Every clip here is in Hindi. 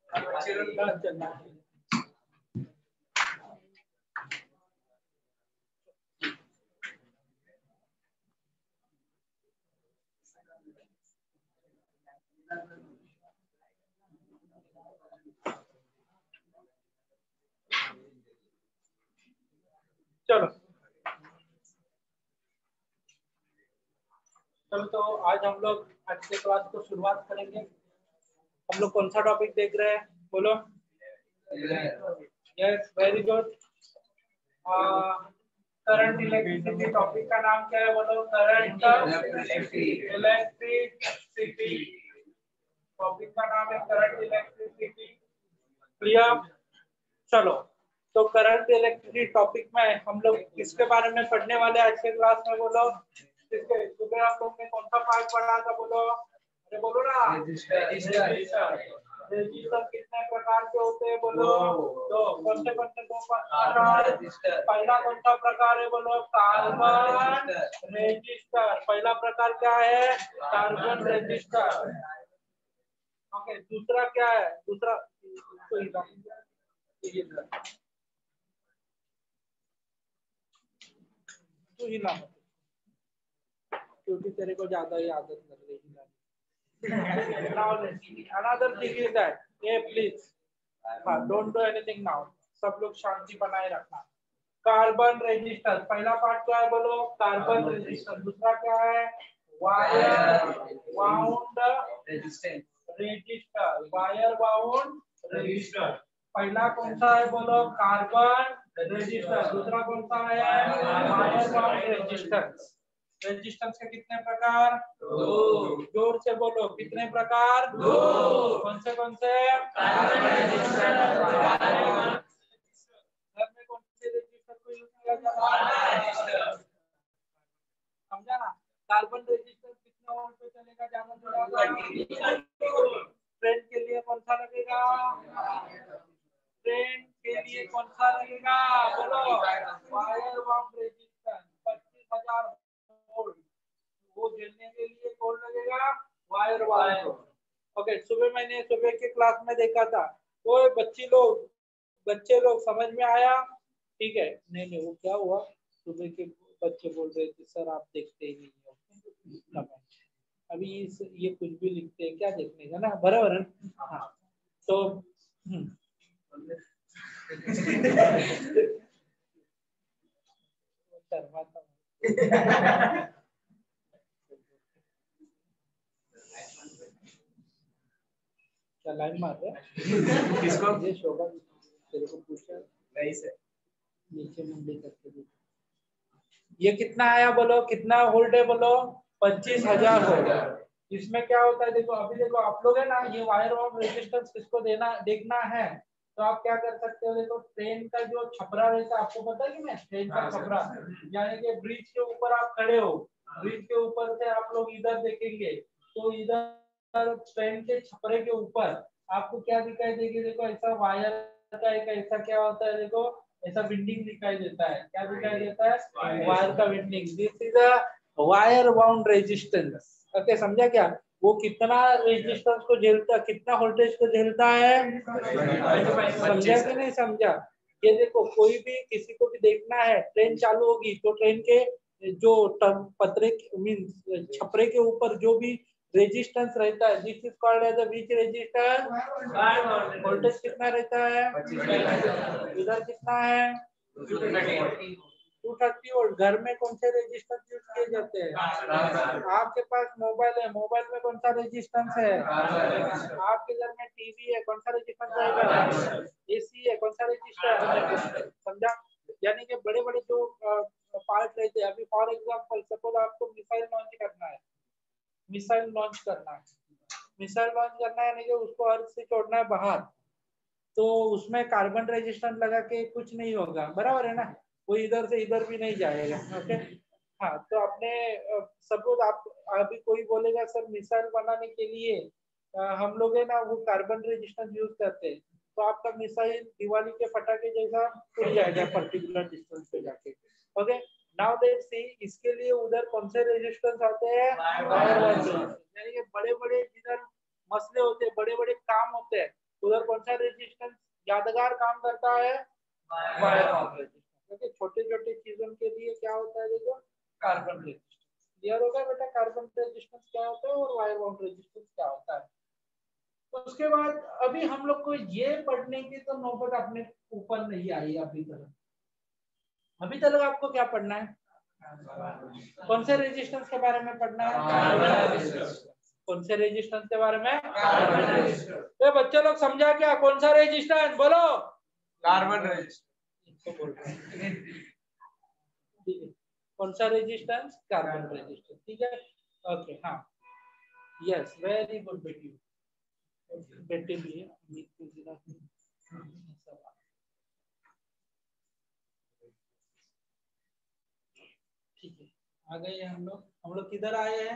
चलो तो आज हम लोग आज के क्लास को शुरुआत करेंगे। हम लोग कौन सा टॉपिक देख रहे हैं बोलो? Yes, very good. Current electricity topic का नाम क्या है बोलो? करंट इलेक्ट्रिसिटी टॉपिक का नाम है करंट इलेक्ट्रिसिटी। क्लियर? चलो तो करंट इलेक्ट्रिसिटी टॉपिक में हम लोग किसके बारे में पढ़ने वाले आज के क्लास में बोलो? किसके? सुबह आप लोग ने कौन सा पार्ट पढ़ा था बोलो? अरे बोलो ना। रजिस्टर कितने प्रकार के होते हैं बोलो? दो। कौन से दो प्रकार? पहला कौन सा प्रकार है बोलो? Carbon resistor. पहला प्रकार क्या है? Carbon register. ओके, दूसरा क्या है? दूसरा तू ही ना, क्योंकि तेरे को ज्यादा ही आदत लग रही है। Another thing is that, please, don't do anything now. सब लोग शांति बनाए रखना। कार्बन रेजिस्टर पहला पार्ट क्या है बोलो? Carbon resistor. दूसरा क्या है? Wire bound resistor. Wire bound resistor. पहला कौन सा है बोलो? Carbon resistor. दूसरा कौन सा है? Wire bound resistance. रेजिस्टेंस के कितने प्रकार? दो। जोर से बोलो, कितने प्रकार? दो। कौन से? घर में कौन से रेजिस्टर को यूज किया जाता है? समझा ना? कार्बन रेजिस्टर कितने वोल्ट पे चलेगा? ज्यादा ट्रेन के लिए कौन सा लगेगा? ट्रेन के लिए कौन सा लगेगा बोलो? Wire bound resistance 25,000 volt. वो झेलने के लिए कौन लगेगा? Wire bound. ओके, मैंने सुबह के क्लास में देखा था, वो बच्चे लोग समझ में आया? ठीक है। नहीं वो क्या हुआ, सुबह के बच्चे बोल रहे थे सर आप देखते ही नहीं हो। अभी ये कुछ भी लिखते हैं, क्या देखने का ना, बराबर है। हाँ तो क्या लाइन मार रहे? किसको? ये शोभा तेरे को पूछा नहीं सर, नीचे मुंडी करके। ये कितना आया बोलो? कितना वोल्ट है बोलो? 25,000 वोल्ट। इसमें क्या होता है देखो, अभी देखो आप लोग है ना, ये वायर बाउंड रेजिस्टेंस किसको देखना है तो आप क्या कर सकते हो? देखो ट्रेन का जो छपरा रहता है, आपको पता है कि नहीं? ट्रेन का छपरा यानी कि ब्रिज के ऊपर आप खड़े हो, ब्रिज के ऊपर से आप लोग इधर देखेंगे तो इधर ट्रेन के छपरे के ऊपर आपको क्या दिखाई देगी? देखो ऐसा वायर का एक ऐसा क्या होता है, देखो ऐसा विंडिंग दिखाई देता है। क्या दिखाई देता है? वायर का winding. This is a wire bound resistance. Okay, समझा क्या? वो कितना रेजिस्टेंस को झेलता, कितना वोल्टेज को झेलता है? समझा कि नहीं समझा? ये देखो, कोई भी किसी को भी देखना है, ट्रेन चालू होगी तो ट्रेन के जो पतरे मीन छपरे के ऊपर जो भी रेजिस्टेंस रहता है, this is called as a which resistor? Voltage कितना रहता है? इधर कितना है? 230 वोल्ट। घर में कौन से रेजिस्टेंस यूज किए जाते हैं? आपके पास मोबाइल है, मोबाइल में कौन सा रेजिस्टेंस है? आपके घर में टीवी है, कौन सा रेजिस्टेंस रहेगा? एसी है, कौन सा रेजिस्टर? समझा? यानी कि बड़े बड़े जो पार्ट रहते हैं, अभी फॉर एग्जांपल सपोज आपको मिसाइल लॉन्च करना है, मिसाइल लॉन्च करना है यानी कि उसको अर्थ से छोड़ना है बाहर, तो उसमें कार्बन रेजिस्टेंस लगा के कुछ नहीं होगा, बराबर है ना? वो इधर से इधर भी नहीं जाएगा। ओके, हाँ तो आपने सपोज आप अभी कोई बोलेगा सर मिसाइल बनाने के लिए हम लोग है ना वो कार्बन रेजिस्टेंस यूज करते हैं, तो आपका मिसाइल दिवाली के पटाखे जैसा उड़ जाएगा पर्टिकुलर डिस्टेंस पे जाके। ओके, नाउ लेट्स सी, इसके लिए उधर कौन से रेजिस्टेंस आते हैं? यानी कि बड़े बड़े जिधर मसले होते हैं, बड़े बड़े काम होते हैं, उधर कौन सा रेजिस्टेंस यादगार काम करता है? Wire bound resistance. क्योंकि छोटे छोटे चीजों के लिए क्या होता है देखो, कार्बन रेजिस्टेंस। क्लियर होगा बेटा कार्बन रेजिस्टेंस क्या होता है और वायर बाउंड रेजिस्टेंस क्या होता है। उसके बाद अभी हम लोग को ये पढ़ने की तो नौबत अपने ऊपर नहीं आई अभी तक। अभी तक आपको क्या पढ़ना है? कौन से रेजिस्टेंस के बारे में पढ़ना है? कौन से रेजिस्टेंस के बारे में? तो बच्चे लोग समझा क्या? कौन सा रेजिस्टेंस बोलो? Carbon resistance. ठीक है, कौन सा रेजिस्टेंस? Carbon resistance. ठीक है, ओके, हाँ, यस, वेरी गुड बेटी। बेटे भी है, ठीक है। आ गए हम लोग किधर आए हैं?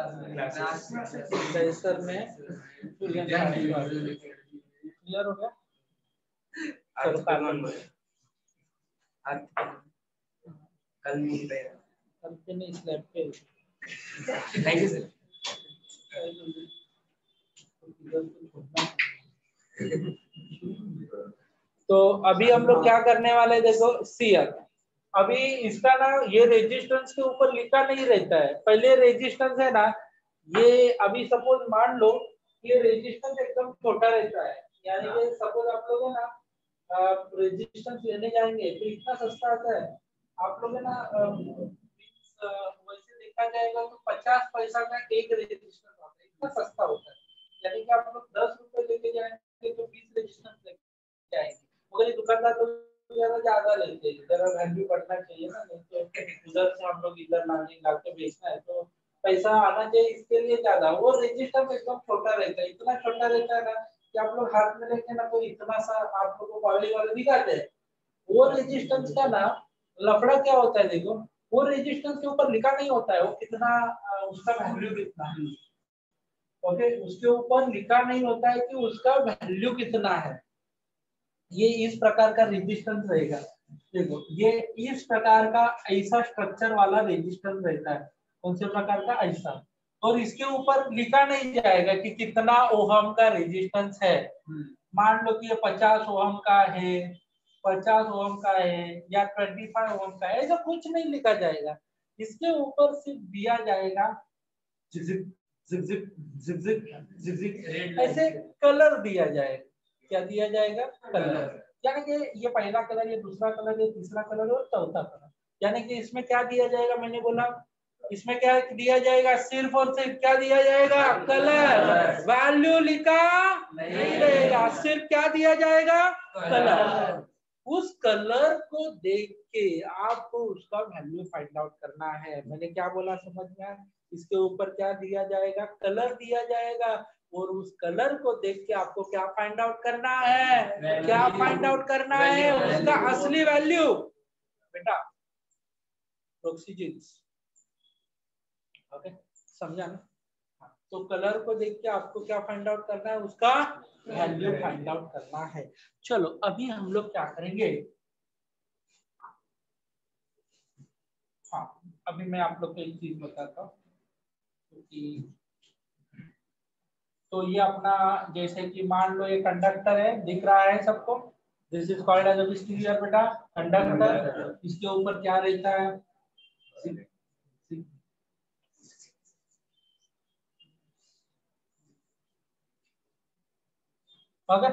सर में क्लियर हो गया? चलो कल मिलते हैं। कल के नहीं, स्लैब पे। Thank you sir. तो अभी हम लोग क्या करने वाले हैं देखो, सीयर। अभी इसका ना ये रेजिस्टेंस के ऊपर लिखा नहीं रहता है। पहले रेजिस्टेंस है ना, ये अभी सपोज मान लो ये रेजिस्टेंस एकदम छोटा रहता है, यानी कि सपोज आप लोग है ना रेजिस्टेंस लेने जाएंगे तो इतना सस्ता आता है। आप लोग है ना वैसे देखा जाएगा तो 50 पैसा का एक रेजिस्टेंस आता है, इतना सस्ता होता है। यानी कि आप लोग 10 रुपए लेके जाएंगे तो 20 रेजिस्टेंस लेके जाएंगे, मगर दुकानदार तो ज्यादा लेते हैं। जरा वैल्यू बढ़ना चाहिए ना, नहीं तो उधर से हम लोग इधर लाके बेचना है तो पैसा आना चाहिए, इसके लिए ज्यादा। वो रेजिस्टेंस एकदम छोटा रहता है, इतना छोटा रहता है ना कि आप लोग हाथ में लेके ना कोई इतना सा आप लोग को क्वालिटी वाले दिखाते हैं। वो रेजिस्टेंस का ना लफड़ा क्या होता है देखो, वो रेजिस्टेंस के ऊपर लिखा नहीं होता है वो कितना उसका वैल्यू कितना है। ओके, उसके ऊपर लिखा नहीं होता है कि उसका वैल्यू कितना है। ये इस प्रकार का रेजिस्टेंस रहेगा। देखो ये इस प्रकार का ऐसा स्ट्रक्चर वाला रेजिस्टेंस रहता है। कौन से प्रकार का? ऐसा। और इसके ऊपर लिखा नहीं जाएगा कि कितना ओहम का रेजिस्टेंस है। मान लो कि ये 50 ओहम का है, 50 ओहम का है या 25 ओहम का है, ऐसा कुछ नहीं लिखा जाएगा। इसके ऊपर सिर्फ दिया जाएगा zig zig zig zig zig zig ऐसे कलर दिया जाएगा। क्या दिया जाएगा? कलर। यानी कि ये पहला कलर, ये दूसरा कलर, ये तीसरा कलर और चौथा कलर। यानी कि इसमें क्या दिया जाएगा? मैंने बोला इसमें क्या दिया जाएगा? सिर्फ और सिर्फ क्या दिया जाएगा? कलर। वैल्यू लिखा नहीं रहेगा, सिर्फ क्या दिया जाएगा? कलर। उस कलर को देख के आपको उसका वैल्यू फाइंड आउट करना है। मैंने क्या बोला समझ में आया? इसके ऊपर क्या दिया जाएगा? कलर दिया जाएगा, और उस कलर को देख के आपको क्या फाइंड आउट करना है? क्या फाइंड आउट करना है? उसका असली वैल्यू। बेटा ऑक्सीजन, ओके, समझा ना? तो कलर को देख के आपको क्या फाइंड आउट करना है? उसका वैल्यू फाइंड आउट करना है। चलो अभी हम लोग क्या करेंगे, हाँ अभी मैं आप लोग को एक चीज बताता हूँ। तो ये अपना जैसे कि मान लो ये कंडक्टर है, दिख रहा है सबको। This is called as a स्टीरियर बेटा, कंडक्टर। इसके ऊपर क्या रहता है? ओके,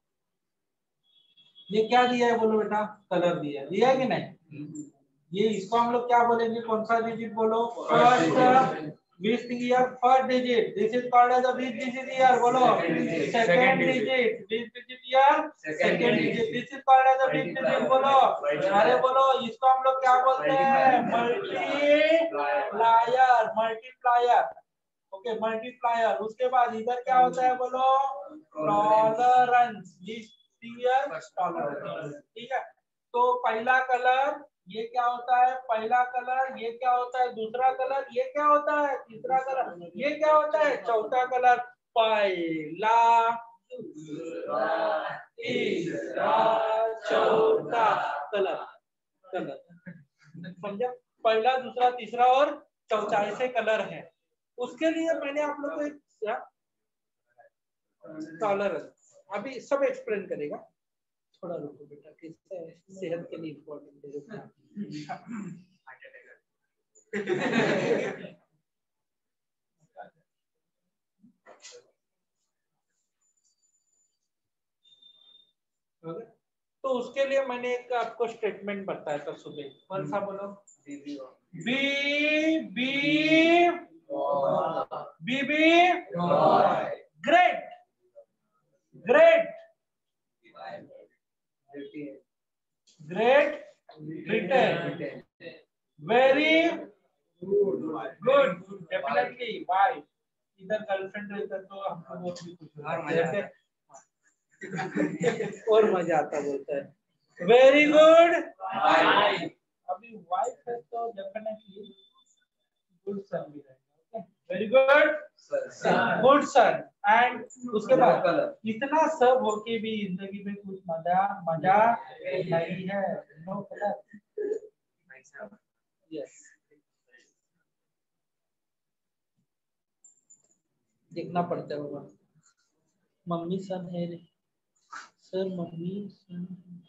ये क्या दिया है बोलो बेटा? कलर दिया है कि नहीं? ये इसको हम लोग क्या बोलेंगे? कौन सा डिजिट बोलो? First 20 year first digit, this is called as a 20 digit year बोलो। Second digit 20 digit year second digit, this is called as a 20 digit बोलो। अरे बोलो, इसको हम लोग क्या बोलते हैं? Multiplier, multiplier. Okay, multiplier. उसके बाद इधर क्या होता है बोलो? Tolerance, tolerance. ठीक है, तो पहला कलर ये क्या होता है? पहला कलर। ये क्या होता है? दूसरा कलर। ये क्या होता है? तीसरा कलर। ये क्या होता है? चौथा कलर। पहला, दूसरा, तीसरा, चौथा कलर। कलर समझा? पहला, दूसरा, तीसरा और चौथा ऐसे कलर है। उसके लिए मैंने आप लोग को एक टॉलरेंस, अभी सब एक्सप्लेन करेगा, थोड़ा रुको बेटा, किससे सेहत के लिए इम्पोर्टेंट है रुकना। तो उसके लिए मैंने एक आपको स्टेटमेंट बताया था सुबह, कौन सा बोलो? B B great great great Britain, very good, definitely. Why? इधर गर्लफ्रेंड रहता तो हमको बहुत भी कुछ और मजा आता बोलता है। Very good. अभी वाइफ है तो डेफिनेटली गुड सन भी रहेगा। Very good good son. And उसके बाद इतना सब होके भी जिंदगी में कुछ मजा नहीं है। No colour. यस, देखना पड़ता है बाबा। मम्मी सन है रे सर, मम्मी सन।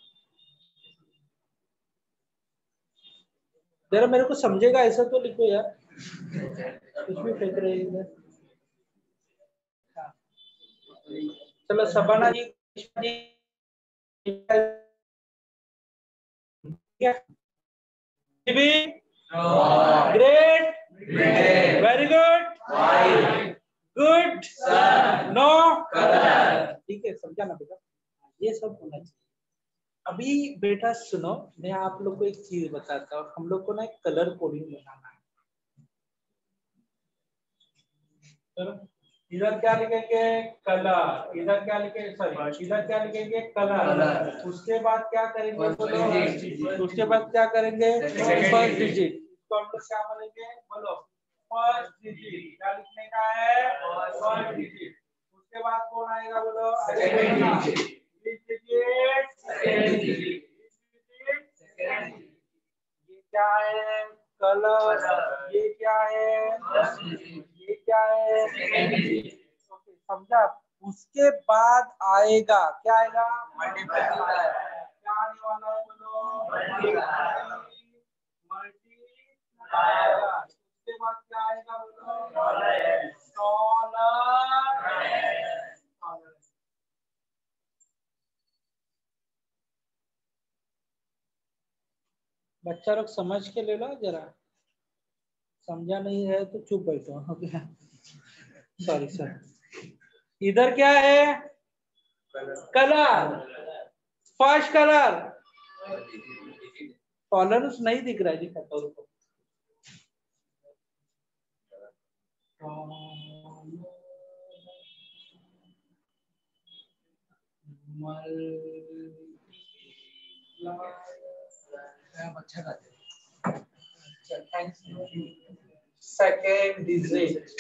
जरा मेरे को समझेगा ऐसा तो लिखो यार, कुछ भी फेंक रहे इधर। चलो Shabana ji, great, very good, good, no, ठीक है, समझा ना बेटा? ये सब होना चाहिए। अभी बेटा सुनो, मैं आप लोग को एक चीज बताता हूँ। हम लोग को ना एक कलर कोडिंग बनाना है। इधर क्या लिखेंगे? कलर। इधर क्या लिखेंगे? सॉरी, इधर क्या लिखेंगे? कलर। उसके बाद क्या करेंगे? बोलो। उसके बाद क्या करेंगे? First digit. इसको हम लोग क्या बोलेंगे? बोलो। First digit. क्या लिखने का है? First digit. उसके बाद कौन आएगा? बोलो। Second digit. ये क्या है? कलर। ये क्या है? ये क्या है? ओके, समझा? उसके बाद आएगा क्या? आएगा मल्टीप्लायर। क्या आने वाला है? बोलो मल्टीप्लायर। उसके बाद क्या आएगा? बोलो टॉलर। बच्चा लोग समझ के ले लो जरा, समझा नहीं है तो चुप बैठो। Sorry sir. इधर क्या है? कलर। First colour. टॉलरेंस नहीं दिख रहा है, दिखाता हूं। Second digit.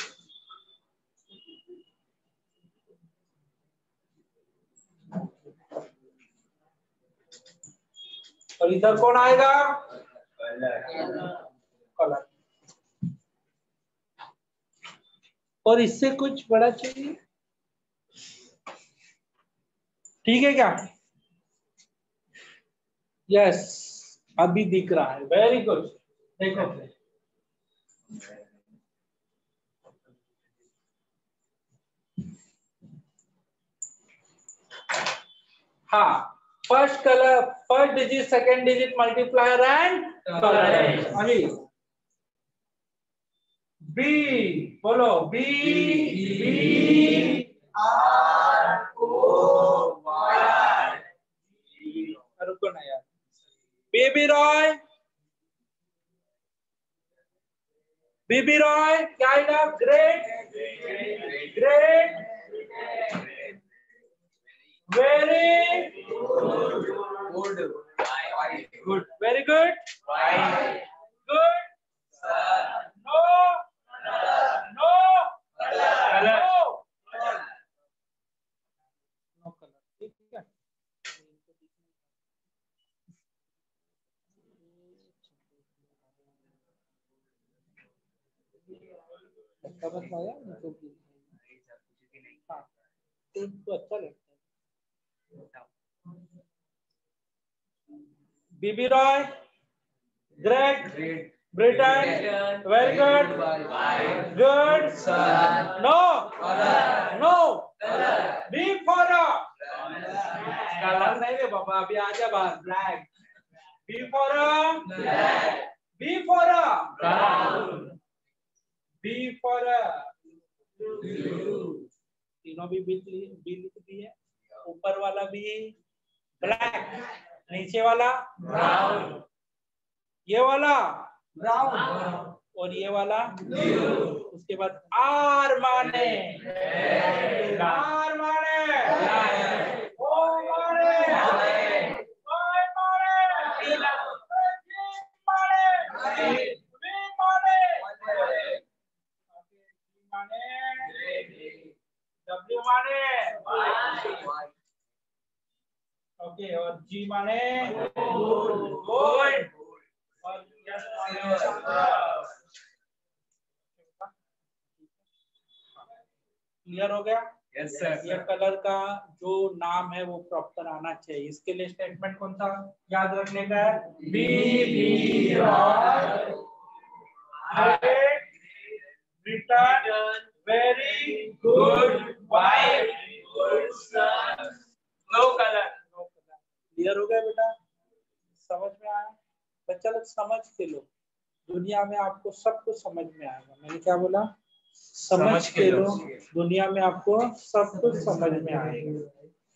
और इधर कौन आएगा? कलर। और इससे कुछ बड़ा चाहिए? ठीक है क्या? यस, अभी दिख रहा है। Very good. देखो हाँ, first colour, first digit, second digit, multiplier and colour. अभी बी बोलो। B R O Y. रुको ना यार। Baby Roy. बेबी रॉय क्या आएगा? Great great very good good very good good no no colour no colour. ठीक है, अच्छा बताया तो हाँ, तो अच्छा लगता है। B B Roy, great, Britain, very good, good, no, no, B for colour नहीं रे बाबा, अभी आ जा बाहर, black, B for B for B for तीनों भी बी लिख दिए, ऊपर वाला भी ब्लैक, नीचे वाला ब्राउन, ये वाला ब्राउन और ये वाला ब्लू। उसके बाद आर माने, आर माने, ओ माने, ओए माने, डब्ल्यू माने, ओके, और जी माने गोल्ड, और यस माने क्लियर हो गया? Yes sir. ये कलर का जो नाम है वो प्रॉपर आना चाहिए, इसके लिए स्टेटमेंट कौन सा याद रखने का है? B B return very good wife, good son, no colour. Clear हो गया बेटा? समझ में आया? बच्चा लोग समझ के लो, दुनिया में आपको सब कुछ समझ में आएगा। मैंने क्या बोला? समझ के लो, दुनिया में आपको सब कुछ समझ में आएगा।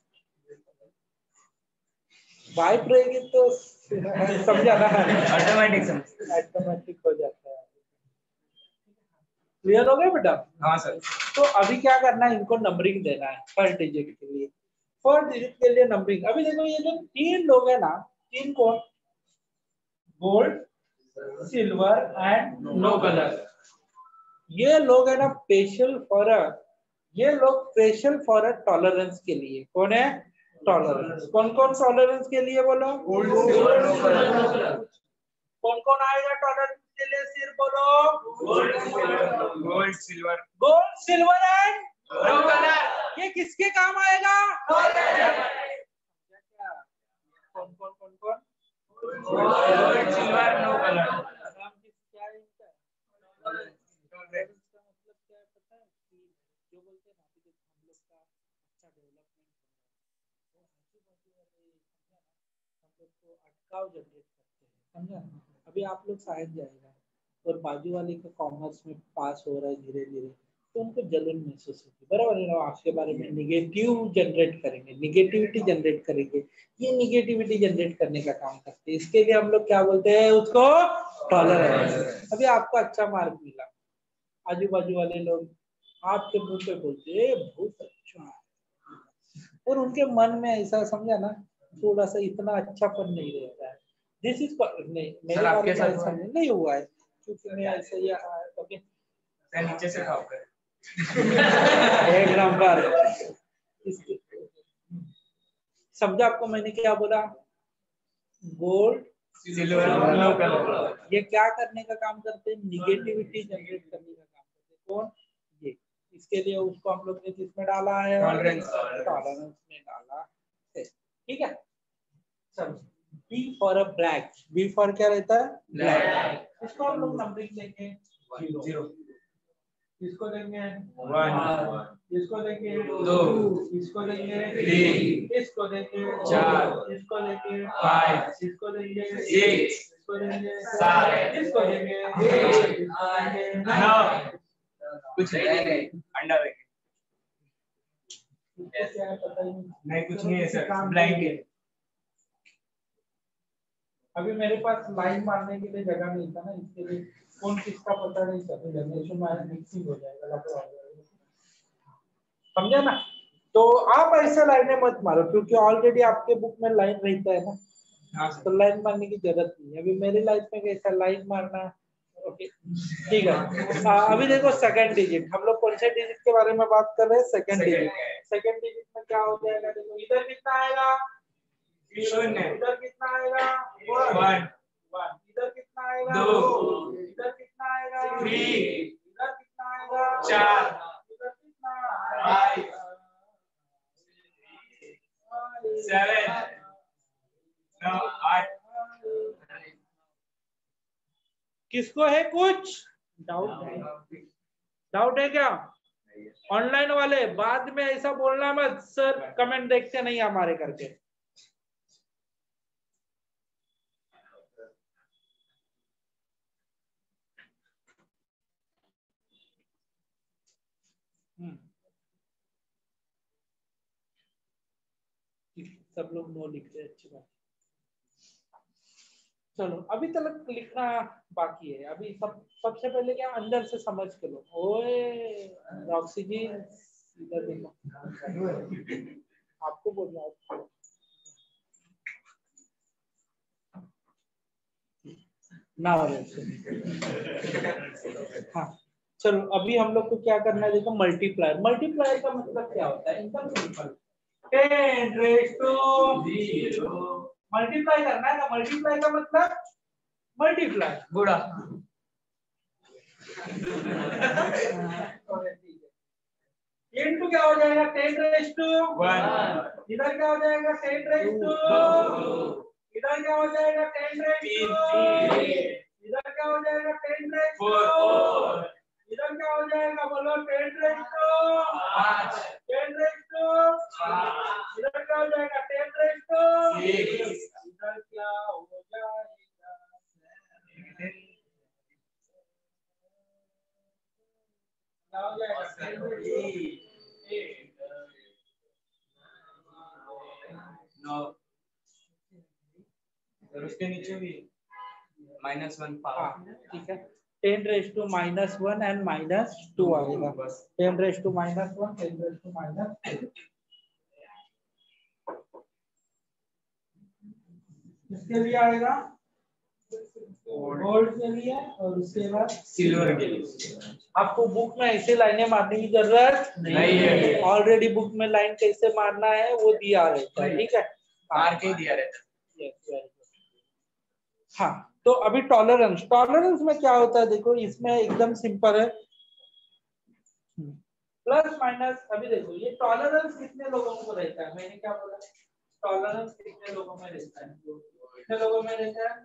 वाइफ रहेगी तो समझा ना, ऑटोमेटिक हो जाता है। क्लियर हो गया बेटा? हाँ सर। तो अभी क्या करना है, इनको नंबरिंग देना है फर्स्ट डिजिट के लिए। फर्स्ट डिजिट के लिए नंबरिंग, अभी देखो ये जो तीन लोग है ना, तीन कौन? Gold, silver and no colour. ये लोग है ना स्पेशल फॉर ये लोग स्पेशल फॉर टॉलरेंस के लिए। कौन है? टॉलरेंस। कौन कौन टॉलरेंस के लिए बोलो? Gold, silver, no colour. कौन कौन आएगा टॉलरेंस के लिए? सिर्फ बोलो gold, silver, gold, silver, gold, silver and no colour. ये किसके काम आएगा? कौन कौन कौन कौन? Gold, silver, no colour. क्या है इनका? टॉलरेंस का मतलब क्या है पता है? कि जो बोलते हैं ना कि हम लोग का अच्छा डेवलपमेंट हो रहा है, वो आजू बाजू वाले समझा ना, हम लोग को अटकाव जनरेट करते हैं, समझा? अभी आप लोग शायद जाएगा और बाजू वाले का कॉमर्स में पास हो रहा है धीरे धीरे, तो उनको जलन महसूस होती है, बराबर है ना? आपके बारे में निगेटिव जनरेट करेंगे, निगेटिविटी जनरेट करेंगे। ये निगेटिविटी जनरेट करने का काम करते हैं, इसके लिए हम लोग क्या बोलते हैं उसको? टॉलरेंस। अभी आपको अच्छा मार्क मिला, आजू बाजू वाले लोग आपके मुंह पे बोलते हैं बहुत अच्छा है, और उनके मन में ऐसा समझा ना, थोड़ा सा इतना अच्छापन नहीं रहता है। दिस इज नहीं, मेरे बारे में ऐसा नहीं हुआ है, क्योंकि मैं ऐसा ही ओके नीचे से खाओ कर एक नंबर। समझा आपको मैंने क्या बोला? Gold, silver, no colour. ये क्या करने का काम करते हैं? निगेटिविटी जनरेट करने का काम करते हैं। कौन? ये। इसके लिए उसको हम लोग ने किसमें डाला है? टॉलरेंस में डाला है। ठीक है, चलो। B for a black, B for क्या रहता है? ब्लैक। इसको हम लोग नंबरिंग देंगे 0, इसको देंगे 1, इसको देंगे 2, इसको देंगे 3, इसको देंगे 4, इसको देंगे 5, इसको देंगे 6, इसको देंगे 7, इसको देंगे 8, इसको देंगे 9। कुछ नहीं, अंडा देंगे। क्या है पता ही नहीं, कुछ नहीं है सर, ब्लाइंड है। अभी मेरे पास लाइन मारने के लिए जगह नहीं था ना, इसके लिए कौन किसका पता नहीं चल रहा, मिक्सिंग हो जाएगा, समझा ना? तो आप ऐसे लाइनें मत मारो, क्योंकि ऑलरेडी आपके बुक में लाइन रहता है ना, तो लाइन मारने की जरूरत नहीं है। अभी मेरी लाइफ में कैसा लाइन मारना, ओके ठीक है। अभी देखो सेकंड डिजिट, हम लोग कौन से डिजिट के बारे में बात कर रहे हैं? Second digit. सेकंड डिजिट में क्या हो जाएगा? देखो इधर कितना आएगा? 0, इधर कितना आएगा? 1, इधर कितना आएगा? 2, इधर कितना आएगा? 3, इधर कितना आएगा? 4, इधर कितना? 5, किसको है कुछ डाउट है? डाउट है क्या? ऑनलाइन वाले बाद में ऐसा बोलना मत सर कमेंट देखते नहीं हमारे करके। सब लोग नो लिख रहे, अच्छी बात। चलो अभी तक लिखना बाकी है। अभी सबसे पहले क्या अंदर से समझ के लो। ओए रॉक्सी जी इधर देखो, आपको बोल रहा हूँ ना। हाँ चलो अभी हम लोग को क्या करना है देखो, मल्टीप्लायर। मल्टीप्लायर का मतलब क्या होता है? एकदम सिंपल, 10 raised to 0 मल्टीप्लाई करना है ना। मल्टीप्लाई का मतलब मल्टीप्लाई गुणा। इनटू क्या हो जाएगा? 10 raised to 1। इधर क्या हो जाएगा? 10 raised to 2। इधर क्या हो जाएगा? 10 raised to 3। इधर क्या हो जाएगा? 10 raised to 4। इधर क्या हो जाएगा? बोलो 10 raised to 5। 10 raised to 5। इधर क्या हो जाएगा? 10 raised to 6। इधर क्या हो जाएगा? क्या हो जाएगा? 10 raised to 9। और उसके नीचे भी -1 पावर। ठीक है, 10 raised to -1 एंड -2 आएगा। 10 raised to -1, 10 raised to -2 इसके लिए आएगा, गोल्ड के लिए, और उसके बाद सिल्वर के लिए। आपको बुक में ऐसे लाइनें मारने की जरूरत नहीं है। ऑलरेडी बुक में लाइन कैसे मारना है वो दिया रहता है। ठीक है, मार के दिया रहता है। हाँ तो अभी टॉलरेंस। टॉलरेंस में क्या होता है देखो, इसमें एकदम सिंपल है, प्लस माइनस। अभी देखो ये टॉलरेंस कितने लोगों को रहता है? मैंने क्या बोला? टॉलरेंस कितने लोगों में रहता है? कितने लोगों में रहता है?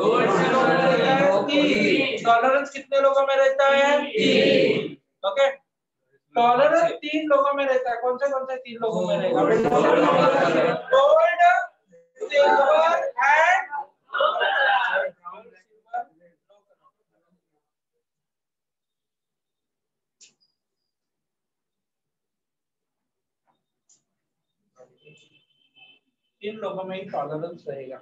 3। टॉलरेंस कितने लोगों में रहता है? 3। ओके, टॉलरेंस 3 लोगों में रहता है। कौन से 3 लोगों में रहेगा? गोल्ड, सिल्वर एंड इन लोगों में ही टॉलरेंस रहेगा।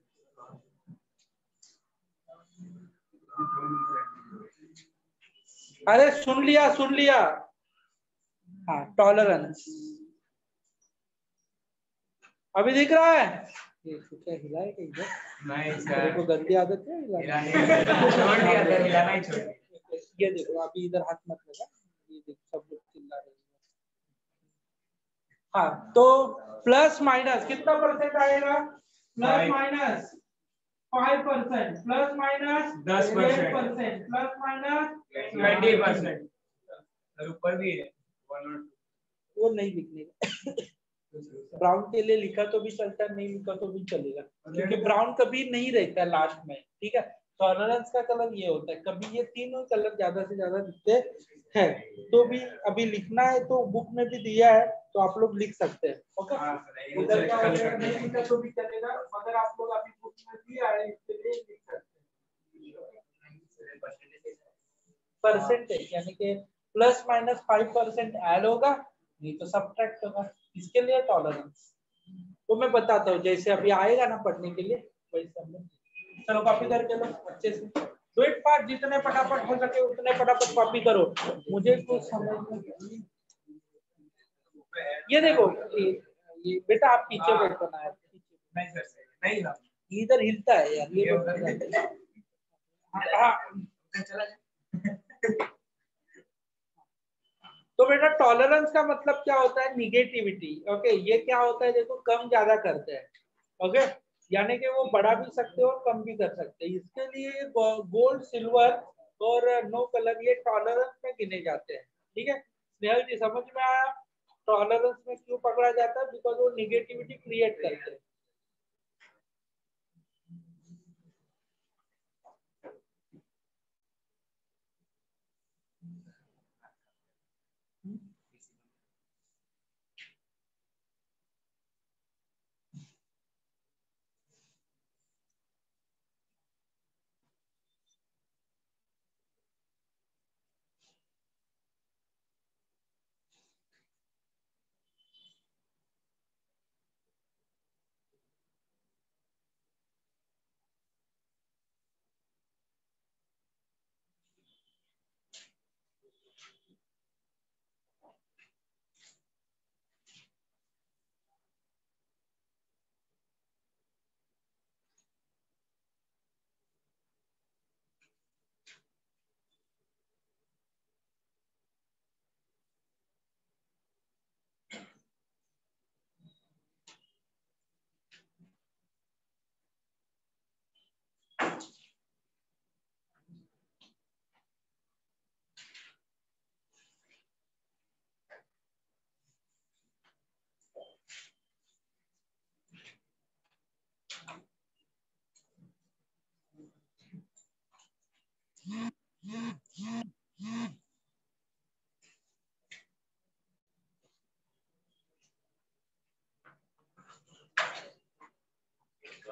अरे सुन लिया। हाँ टॉलरेंस अभी दिख रहा है? ये क्या हिला है? नहीं सर, को गंदी आदत है हिलाना। ये देखो अभी इधर हाथ मत लगा, ये देखो सब लोग चिल्ला रहे हैं। हाँ तो प्लस माइनस कितना परसेंट आएगा? Plus minus 5%, plus minus 10%, plus minus 20%। ऊपर भी है वो नहीं लिखने का। ब्राउन के लिए लिखा तो भी चलता है, नहीं लिखा तो भी चलेगा, क्योंकि ब्राउन कभी नहीं रहता है लास्ट में। ठीक है, टॉलरेंस का कलर ये होता है, कभी ये तीनों कलर ज्यादा से ज्यादा दिखते हैं। तो भी अभी लिखना है तो बुक में भी दिया है, तो आप लोग लिख सकते हैं। ओके, उधर क्या नहीं लिखा तो भी चलेगा, मगर आप लोग अभी बुक में दिया है इसके लिए लिख सकते हैं। परसेंटेज यानी कि प्लस माइनस 5% ऐड होगा, नहीं तो सब्ट्रैक्ट होगा। इसके लिए टॉलरेंस तो मैं बताता हूँ, जैसे अभी आएगा ना पढ़ने के लिए वैसे हम लोग। चलो कॉपी करके लो अच्छे से, डू इट फास्ट, जितने फटाफट हो सके उतने फटाफट कॉपी करो। मुझे कुछ समझ में ये देखो, ये बेटा आप पीछे बैठो ना यार। नहीं सर नहीं, इधर हिलता है यार ये। तो बेटा टॉलरेंस का मतलब क्या होता है? निगेटिविटी। ओके, ये क्या होता है देखो, कम ज्यादा करते हैं। ओके, यानी कि वो बढ़ा भी सकते हो और कम भी कर सकते हैं। इसके लिए गोल्ड, सिल्वर और नो कलर ये टॉलरेंस में गिने जाते हैं। ठीक है, स्नेहल जी समझ में आया टॉलरेंस में क्यों पकड़ा जाता है? बिकॉज वो निगेटिविटी क्रिएट करते हैं।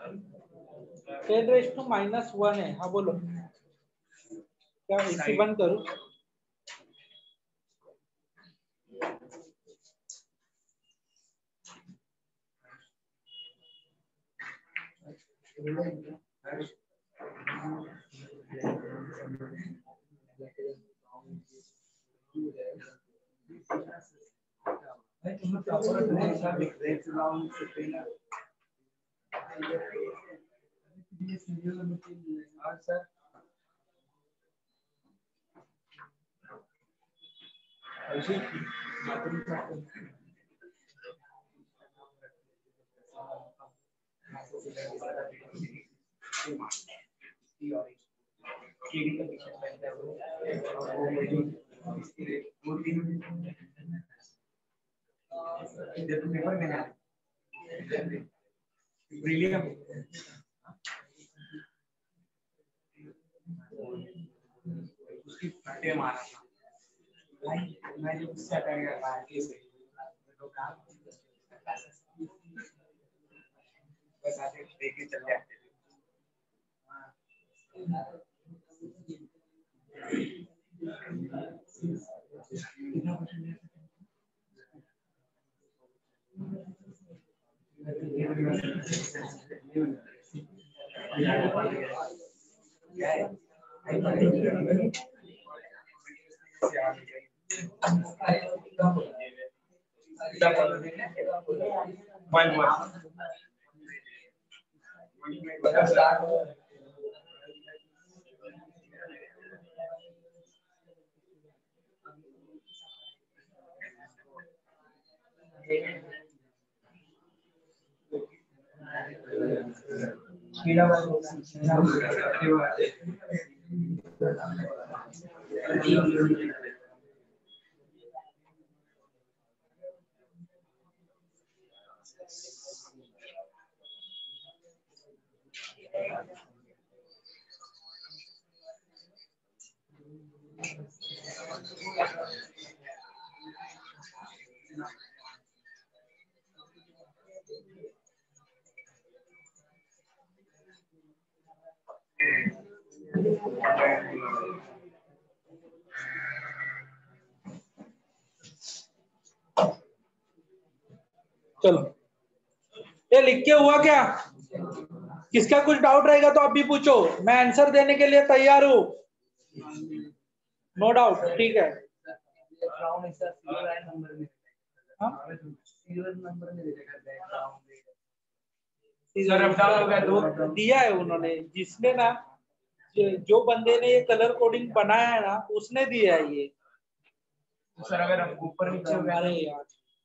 10⁻⁻1 है। हाँ बोलो, क्या इसी बंद करूं? सर उसकी फटे मारा था भाई, मैं जो उससे हटाएगा बाकी से तो काम बस आगे देखे चल जाते चलो, ये लिख के हुआ क्या? किसका कुछ डाउट रहेगा तो अभी पूछो, मैं आंसर देने के लिए तैयार हूँ। नो डाउट, ठीक है। दिया है उन्होंने, जिसने ना जो बंदे ने ये कलर कोडिंग बनाया है ना, उसने दिया है ये। सर अगर हम ऊपर नीचे हो गया, अरे यार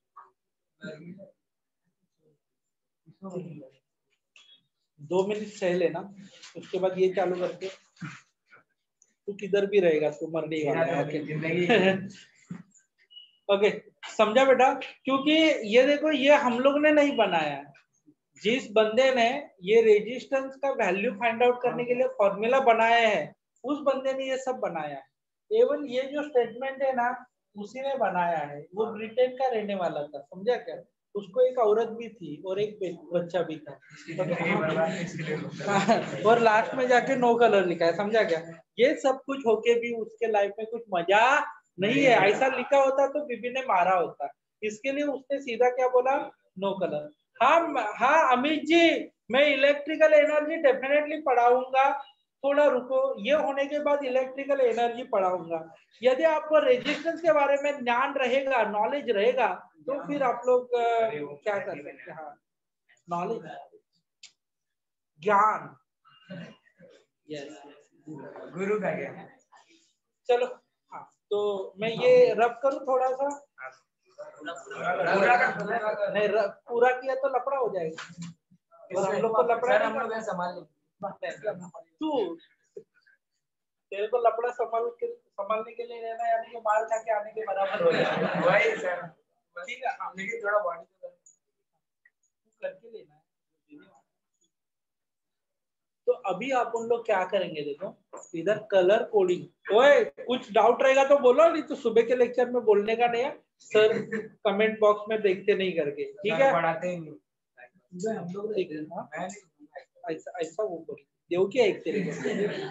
2 मिनट सह लेना, उसके बाद ये चालू करके तू किधर भी रहेगा, तू मरने वाला है। ओके, समझा बेटा? क्योंकि ये देखो, ये हम लोग ने नहीं बनाया है। जिस बंदे ने ये रेजिस्टेंस का वैल्यू फाइंड आउट करने के लिए फॉर्मूला बनाया है, उस बंदे ने ये सब बनाया है। एवन ये जो स्टेटमेंट है ना, उसी ने बनाया है। वो ब्रिटेन का रहने वाला था, समझा क्या? उसको एक औरत भी थी और एक बच्चा भी था। और लास्ट में जाके नो कलर लिखा है, समझा क्या? ये सब कुछ होके भी उसके लाइफ में कुछ मजा नहीं है। ऐसा लिखा होता तो बीबी ने मारा होता। इसके लिए उसने सीधा क्या बोला? No colour. हाँ अमित जी, मैं इलेक्ट्रिकल एनर्जी डेफिनेटली पढ़ाऊंगा। थोड़ा रुको, ये होने के बाद इलेक्ट्रिकल एनर्जी पढ़ाऊंगा। यदि आपको रेजिस्टेंस के बारे में ज्ञान रहेगा, नॉलेज रहेगा, तो फिर आप लोग क्या कर सकते हैं? हाँ, नॉलेज, ज्ञान, यस, गुरु का ज्ञान। चलो, हाँ, तो मैं ये रब करूं थोड़ा सा। नहीं, पूरा किया तो लफड़ा हो जाएगा। और हम लोग को लफड़ा, हम लोग संभाल लेंगे। तू तेरे को लफड़ा संभालने के लिए रहना, यानी कि मार खा के आने के बराबर हो जाएगा। वही सर, ठीक है, लेकिन थोड़ा बॉडी करके लेना है। तो अभी आप उन लोग क्या करेंगे, देखो इधर कलर कोडिंग। ओए, कुछ डाउट रहेगा तो बोलो, नहीं तो सुबह के लेक्चर में बोलने का नहीं है सर, कमेंट बॉक्स में देखते नहीं करके, ठीक है? पढ़ाते ही नहीं हम लोग ऐसा ऐसा वो बोल देव क्या एक तेरे को।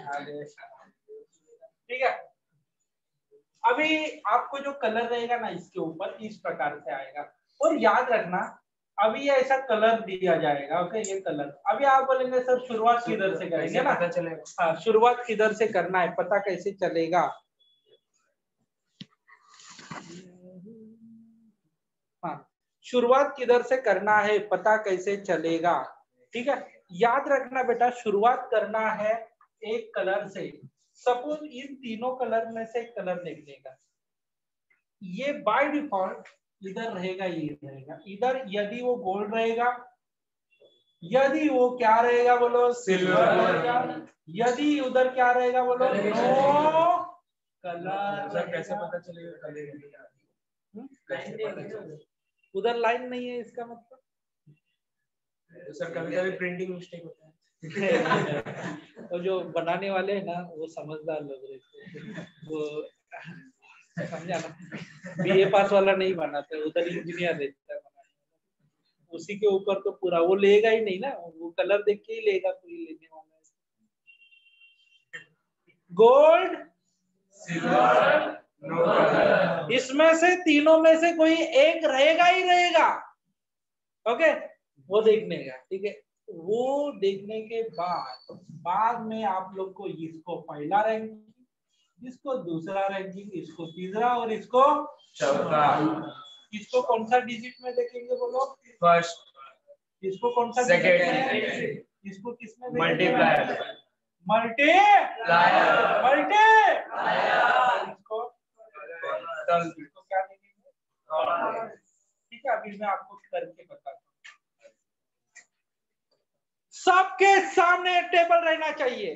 ठीक है, अभी आपको जो कलर रहेगा ना इसके ऊपर इस प्रकार से आएगा। और याद रखना अभी ये ऐसा कलर दिया जाएगा। ओके, ये कलर अभी आप बोलेंगे सर शुरुआत किधर से करेंगे ना, पता चलेगा। हाँ, शुरुआत किधर से करना है पता कैसे चलेगा। हाँ, शुरुआत किधर से करना है पता कैसे चलेगा। ठीक है, याद रखना बेटा शुरुआत करना है एक कलर से। सपोज इन तीनों कलर में से एक कलर देख लेगा, ये बाय डिफॉल्ट इधर रहेगा, ये रहेगा इधर। यदि वो गोल्ड रहेगा, यदि वो क्या रहेगा बोलो सिल्वर रहेगा, यदि उधर क्या रहेगा बोलो नो कलर। कैसे पता चलेगा कलर? उधर लाइन नहीं है इसका मतलब। तो सर कभी कभी प्रिंटिंग मिस्टेक होता है। और जो बनाने वाले हैं ना वो समझदार लोग रहते हैं, वो समझा ना, बीए पास वाला नहीं बनाते, उधर इंजीनियर रहता है बनाने। उसी के ऊपर तो पूरा वो लेगा ही नहीं ना, वो कलर देख के ही लेगा कोई लेने वाला है। गोल्ड सिल्वर नो कलर, इसमें से तीनों में से कोई एक रहेगा ही रहेगा। ओके, वो देखने का। ठीक है, वो देखने के बाद में आप लोग को इसको पहला रैंकिंग, इसको दूसरा रैंकिंग, इसको तीसरा और इसको चौथा। इसको कौन सा डिजिट में देखेंगे बोलो? फर्स्ट। इसको कौन सा सेकंड? इसको किसमें मल्टीप्लायर? इसको क्या देखेंगे? ठीक है, अभी मैं आपको करके बताता हूँ। सबके सामने टेबल रहना चाहिए।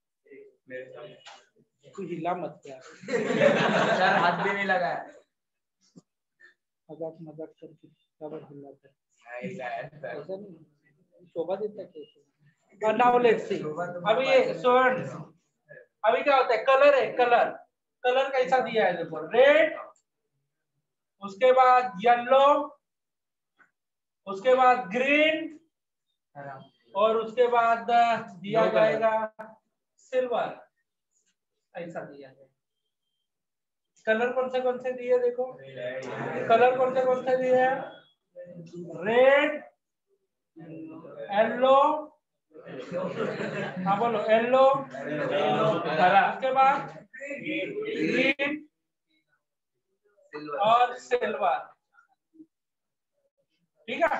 कुछ हिला मत यार, हाथ भी नहीं लगा है। मजाक करके हिलाता है, ऐसा नहीं शोभा देता कैसे। नाउ लेट्स सी, अभी ये सुन, अभी क्या होता है कलर है, कलर कैसा दिया है देखो, रेड, उसके बाद येलो, उसके बाद ग्रीन, और उसके बाद दिया जाएगा सिल्वर। ऐसा दिया है। कलर कौन से दिए देखो, कलर कौन से दिए हैं? रेड, येलो, हाँ बोलो येलो, उसके बाद ग्रीन और सिल्वर। ठीक है,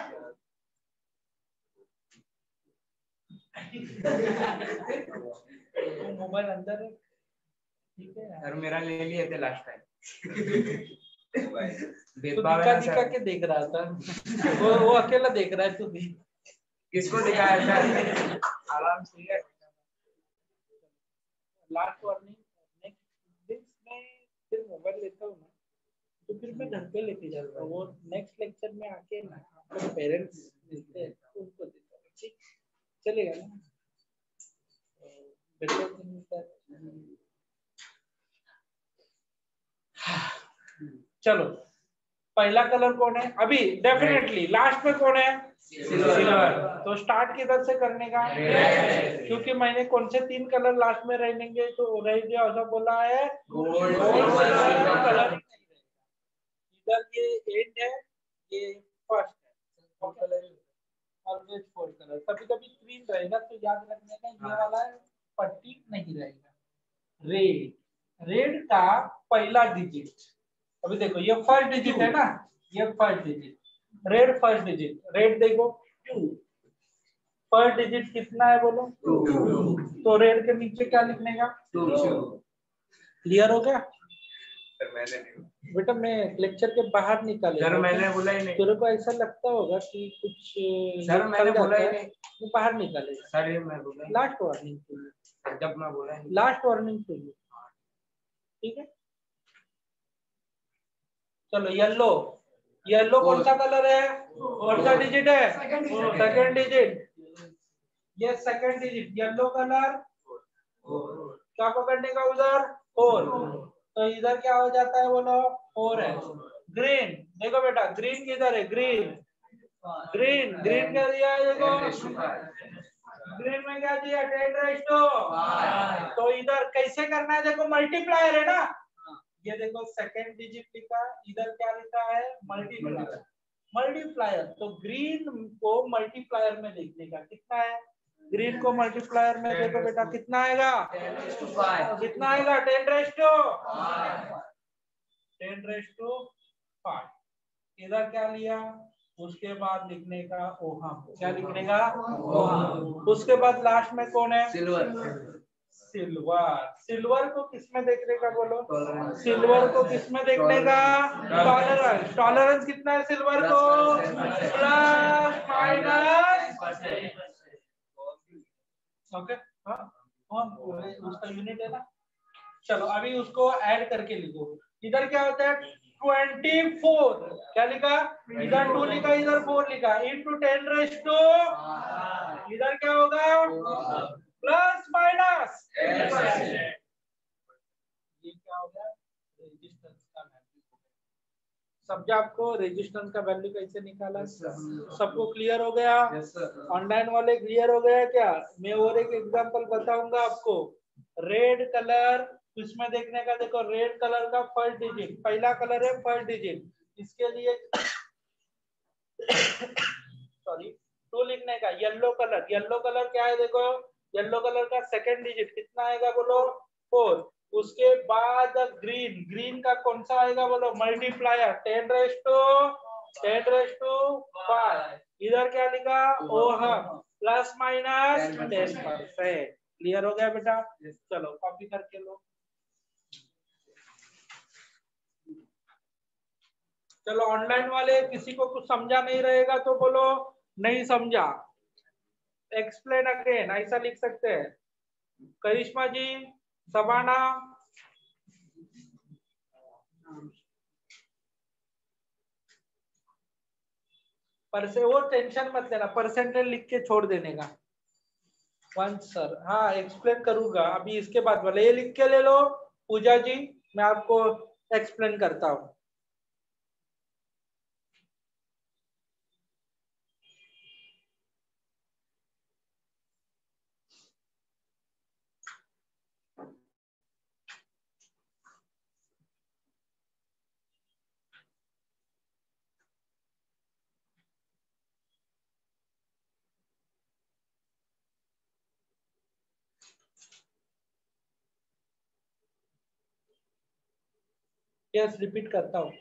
मोबाइल अंदर है। ठीक है यार, मेरा ले लिए थे लास्ट टाइम। तो दिखा के देख रहा था। वो अकेला देख रहा है, तू भी किसको दिखाया था? आराम से। लास्ट वार्निंग, नेक्स्ट दिन में फिर मोबाइल लेता हूँ ना, तो फिर मैं घर पे लेके जाता हूँ। वो नेक्स्ट लेक्चर में आके ना आपके पेरेंट्स मिलते हैं तो उनको देता हूँ। ठीक चलेगा ना? चलो, पहला कलर कौन है अभी? डेफिनेटली लास्ट में कौन है? सिल्वर। तो स्टार्ट किधर से करने का? क्योंकि मैंने कौन से 3 कलर लास्ट में रहेंगे तो रह गया, ऐसा बोला है गोल्ड कलर। इधर ये एंड है, ये फर्स्ट है, कलर ऑलवेज 4 कलर। कभी कभी ग्रीन रहेगा तो याद रखने का ये वाला पट्टी नहीं रहेगा। रेड का पहला डिजिट, अभी देखो ये फर्स्ट डिजिट है ना, ये first digit, red first digit, red देखो 2, फर्स्ट डिजिट कितना है बोलो 2। तो रेड के नीचे क्या लिखने का? 2। क्लियर हो गया? बेटा मैं लेक्चर के बाहर निकाले सर, मैंने बोला ही नहीं। तेरे को ऐसा लगता होगा कि कुछ सर मैंने बोला ही नहीं, तो बाहर निकाले सर। ये मैं बोला लास्ट वार्निंग के लिए, जब मैं बोला लास्ट वार्निंग के लिए। ठीक है, चलो येलो, येलो कौन सा कलर है? कौन सा डिजिट है? Second digit. ये सेकंड डिजिट येलो कलर, क्या पकड़ने का उधर? 4। तो इधर क्या हो जाता है बोलो? 4 है। ग्रीन देखो बेटा, ग्रीन किधर है? ग्रीन क्या दिया है देखो, ग्रीन में क्या दिया 10⁻⁵ तो इधर कैसे करना है देखो मल्टीप्लायर है ना, ये देखो सेकेंड डिजिट लिखा, इधर क्या लिखा है मल्टीप्लायर, मल्टीप्लायर तो ग्रीन को मल्टीप्लायर में लिखने का कितना है, ग्रीन को मल्टीप्लायर में देखो बेटा कितना आएगा 10⁵ कितना आएगा 10⁵ इधर क्या लिया, उसके बाद लिखने का ओहम, क्या लिखने का ओहम, उसके बाद लास्ट में कौन है सिल्वर, सिल्वर, सिल्वर को किसमें देखने का बोलो, सिल्वर को किसमें देखने का टॉलरेंस, टॉलरेंस कितना है सिल्वर को प्लस माइनस, ओके हाँ उसका यूनिट है ना। चलो अभी उसको ऐड करके लिखो, इधर क्या होता है 24, क्या लिखा इधर 2 लिखा इधर 4 लिखा इंटू 10⁻, इधर क्या होगा प्लस माइनस, ये क्या हो गया रेजिस्टेंस का वैल्यू, समझे आपको रेजिस्टेंस का वैल्यू कैसे निकाला, सबको क्लियर हो गया, ऑनलाइन वाले क्लियर हो गया क्या, मैं और एक एग्जांपल बताऊंगा आपको, रेड कलर इसमें देखने का, देखो रेड कलर का फर्स्ट डिजिट, पहला कलर है फर्स्ट डिजिट, इसके लिए सॉरी 2 लिखने का, येलो कलर, येलो कलर क्या है देखो, येलो कलर का सेकंड डिजिट कितना आएगा बोलो 4, उसके बाद ग्रीन, ग्रीन का कौन सा आएगा बोलो मल्टीप्लायर 10⁻⁵, इधर क्या लिखा ओहम प्लस माइनस 10%, क्लियर हो गया बेटा, चलो कॉपी करके लो, चलो ऑनलाइन वाले किसी को कुछ समझा नहीं रहेगा तो बोलो नहीं समझा, एक्सप्लेन अगेन ऐसा लिख सकते हैं, करिश्मा जी सबाना, पर से वो टेंशन मत लेना, परसेंटेज लिख के छोड़ देने का, वन सर हाँ एक्सप्लेन करूंगा, अभी इसके बाद वाले ये लिख के ले लो, पूजा जी मैं आपको एक्सप्लेन करता हूँ, यस रिपीट करता हूँ,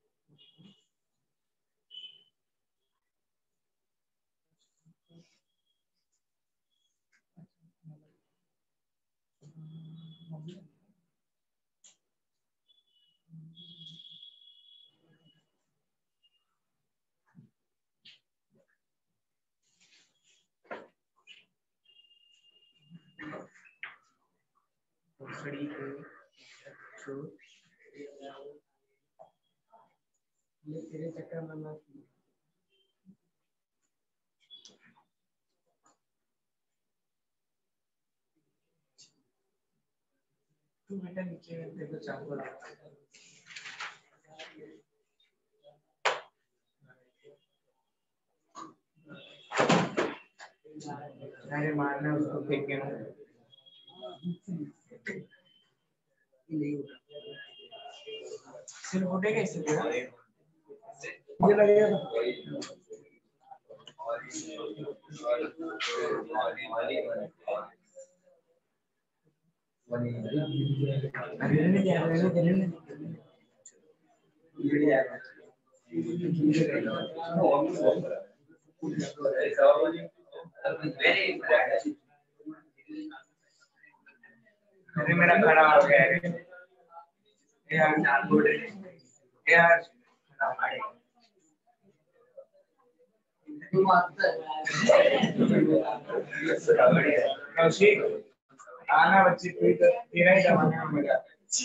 तेरे चक्कर में तू बेटा नीचे देखो चाकू अरे मारना उसको फेंक के सिर्फ उठेगा इससे ये लगेगा अरे मेरा खड़ा हो गया है यार यार आना बच्चे तेरा ही जमाने में मजा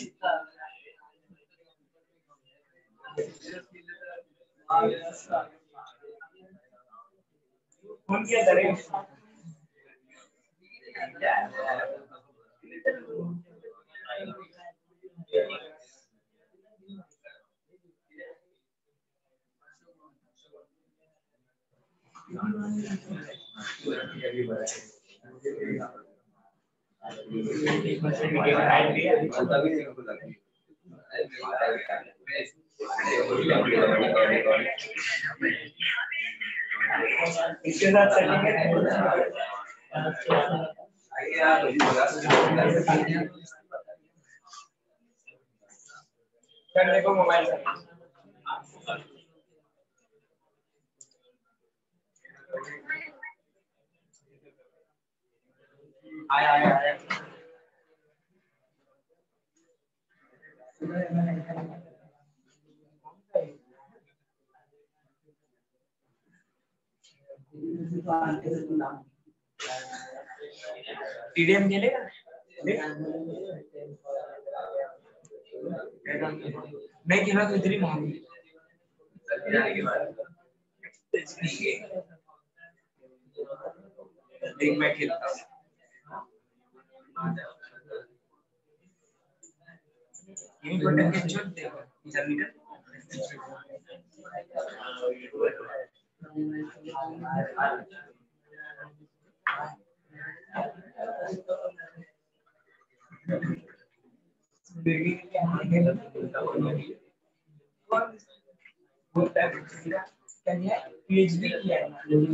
फोन किया था रे इसके साथ चलेंगे देखो मोबाइल से आया टीडीएम खेलेगा नहीं खेला तो इधर ही मांगी एक मैं खेलता हूँ ये बटन के छोड़ दे मीटर पीएचडी किया है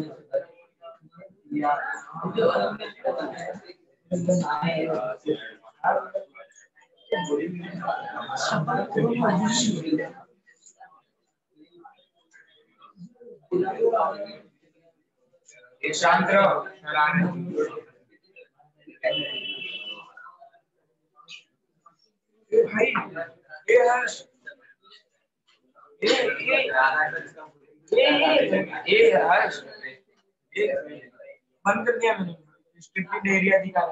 शांत रहो भाई ये हर्ष ये हर्ष बंद कर दिया मैंने रिस्ट्रिक्टेड एरिया दिखा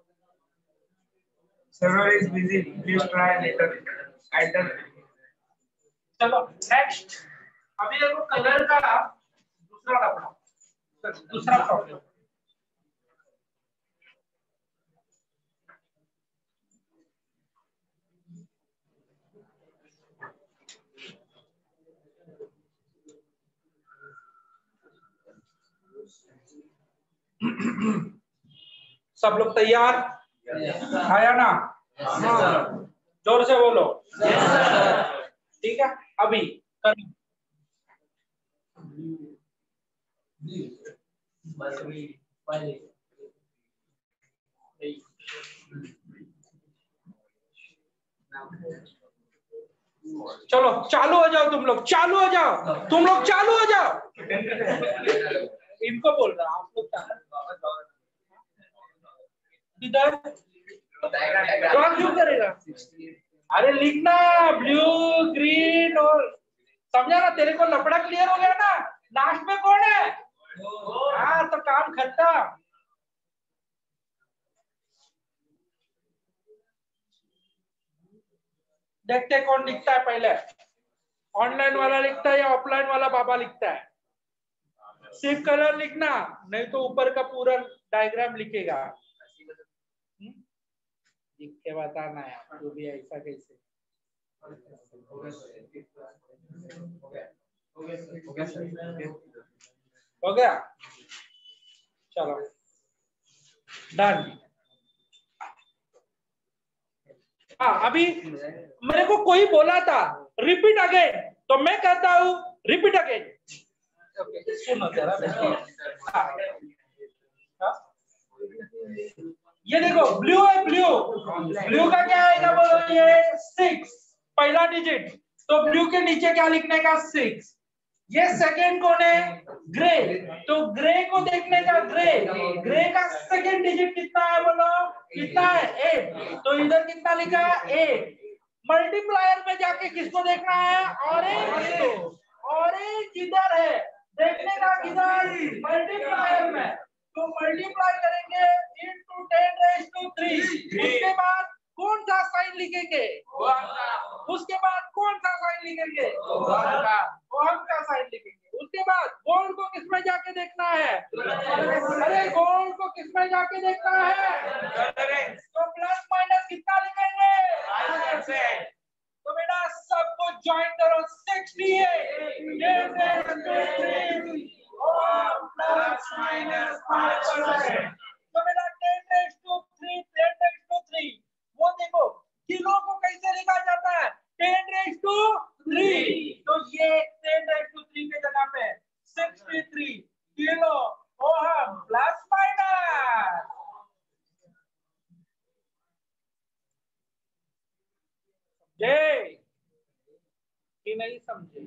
server is busy please try later enter चलो नेक्स्ट अभी देखो कलर का दूसरा कपड़ा दूसरा प्रॉब्लम सब लोग तैयार आया ना जोर से बोलो ठीक है अभी चलो चालू हो जाओ तुम लोग चालू हो जाओ इनको बोल रहा आप लोग इधर ड्रॉ क्यों करेगा अरे लिखना ब्लू ग्रीन और समझा ना तेरे को लपड़ा क्लियर हो गया ना लास्ट में कौन है हाँ तो काम खत्म देखते कौन लिखता है पहले ऑनलाइन वाला लिखता है या ऑफलाइन वाला बाबा लिखता है सिर्फ कलर लिखना नहीं तो ऊपर का पूरा डायग्राम लिखेगा लिख के बताना है तो भी ऐसा कैसे हो गया चलो डन हाँ अभी मेरे को कोई बोला था रिपीट अगेन तो मैं कहता हूँ रिपीट अगेन सुनो जरा ये देखो ब्लू है ब्लू का क्या आएगा बोलो ये 6 पहला डिजिट तो ब्लू के नीचे क्या लिखने का 6 ये सेकेंड कौन है ग्रे तो ग्रे को देखने का ग्रे का सेकेंड डिजिट कितना है बोलो कितना है 8 तो इधर कितना लिखा है 8 मल्टीप्लायर में जाके किसको देखना है ऑरेंज इधर है देखने का किधर मल्टीप्लायर में तो मल्टीप्लाई करेंगे into 10⁻³ उसके बाद कौन सा साइन लिखेंगे उसके बाद कौन सा साइन लिखेंगे ओम का साइन लिखेंगे उसके बाद गोल्ड को किसमें जाके देखना है अरे गोल्ड को किसमें जाके देखना है तो प्लस माइनस कितना लिखेंगे तो बेटा सबको ज्वाइन करो 68 प्लस माइनस 5% तो बेटा 10⁻�3, तो ये 10⁻3 के जगह पे 63 किलो ओहम प्लस माइनस। समझे कि नहीं समझे?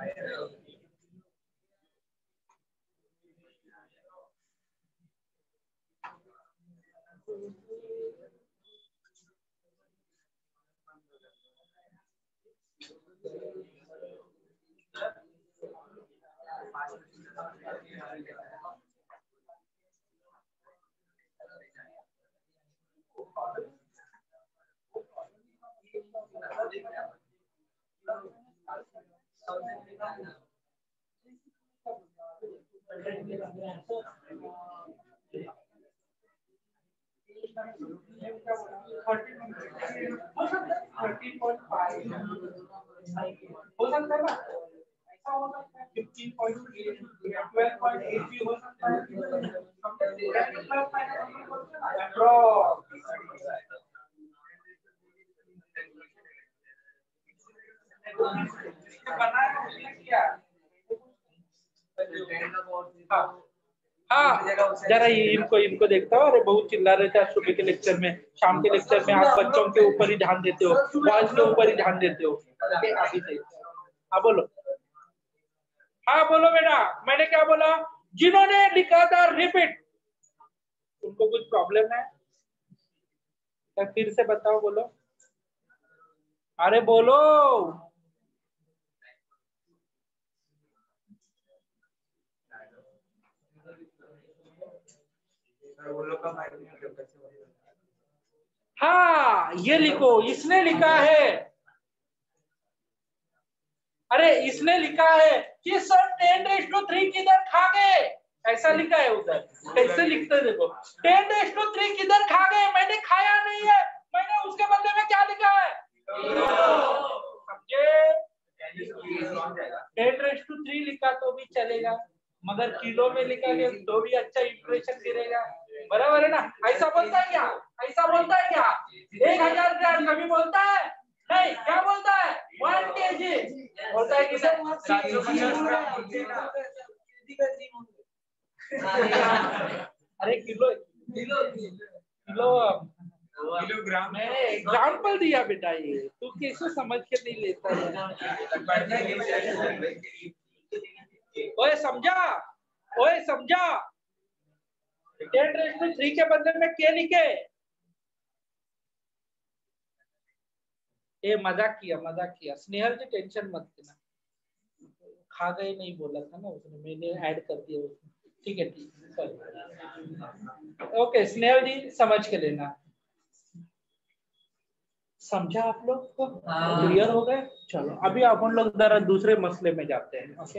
हो सकता है ना, ऐसा हो सकता है 15.8 12.8 भी हो सकता है। हाँ, जरा इनको देखता हूँ। अरे बहुत चिल्ला रहे थे आज सुबह के लेक्चर में, शाम के लेक्चर में आप बच्चों के ऊपर ही ध्यान देते हो, बॉयज के ऊपर ही ध्यान देते हो। अभी से हाँ बोलो, हाँ बोलो बेटा, मैंने क्या बोला? जिन्होंने लिखा था रिपीट, उनको कुछ प्रॉब्लम है क्या? फिर से बताओ, बोलो, अरे बोलो। हाँ ये लिखो, इसने लिखा है, अरे इसने लिखा है कि सर 10⁻3 किधर खा गए, ऐसा लिखा है उधर। कैसे लिखते हैं देखो, 10⁻3 किधर खा गए, मैंने खाया नहीं है, मैंने उसके बदले में क्या लिखा है? समझे? 10⁻3 लिखा तो भी चलेगा, मगर किलो में लिखा गया तो भी अच्छा इंप्रेशन गिरेगा, बराबर है ना? ऐसा बोलता है क्या? ऐसा बोलता है क्या? 1000 ग्राम कभी बोलता है? नहीं, क्या बोलता है? 1 kg बोलता है। किसे? अरे किलो किलोग्राम, मैंने एग्जाम्पल दिया बेटा, ये तू कैसे समझ के नहीं लेता है? ओए समझा, ओए समझा, 10⁻3 के बदले में क्या लिखे? ये मजाक किया। स्नेहल जी टेंशन मत लेना, खा गए नहीं बोला था ना उसने, मैंने ऐड कर दिया उसने। ठीक है, सॉरी। ओके स्नेहल जी समझ के लेना। समझा आप लोग को? क्लियर हो गए? चलो अभी अपन लोग जरा दूसरे मसले में जाते हैं। ओके,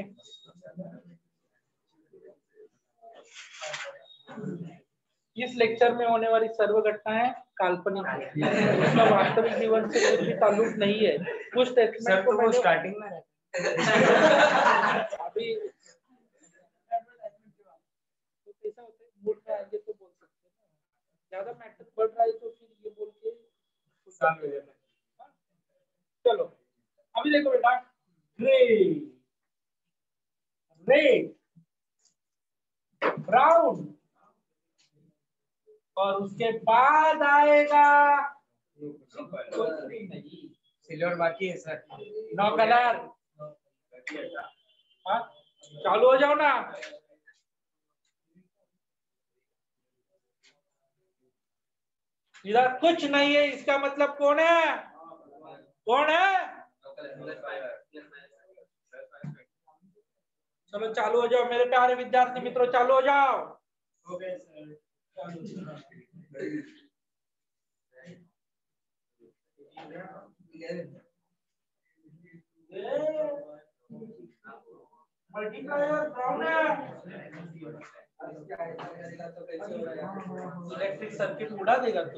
इस लेक्चर में होने वाली सर्व घटनाएं काल्पनिक है, उसका वास्तविक जीवन से कुछ भी ताल्लुक नहीं है। कुछ स्टेटमेंट को स्टार्टिंग में अभी तो कैसा होता है, मूड में आएंगे तो बोल सकते हैं ना, ज्यादा मैटर बढ़ रहा है तो फिर ये बोल के चलो अभी देखो बेटा, रेड ब्राउन और उसके बाद आएगा सिल्वर, बाकी है सर, 9 कलर। हाँ चालू हो जाओ ना। इधर कुछ नहीं है, इसका मतलब कौन है? कौन है? चलो चालू हो जाओ मेरे प्यारे विद्यार्थी मित्रों, चालू हो जाओ। मल्टीप्लायर ब्राउन है, इलेक्ट्रिक सर्किट उड़ा देगा तू।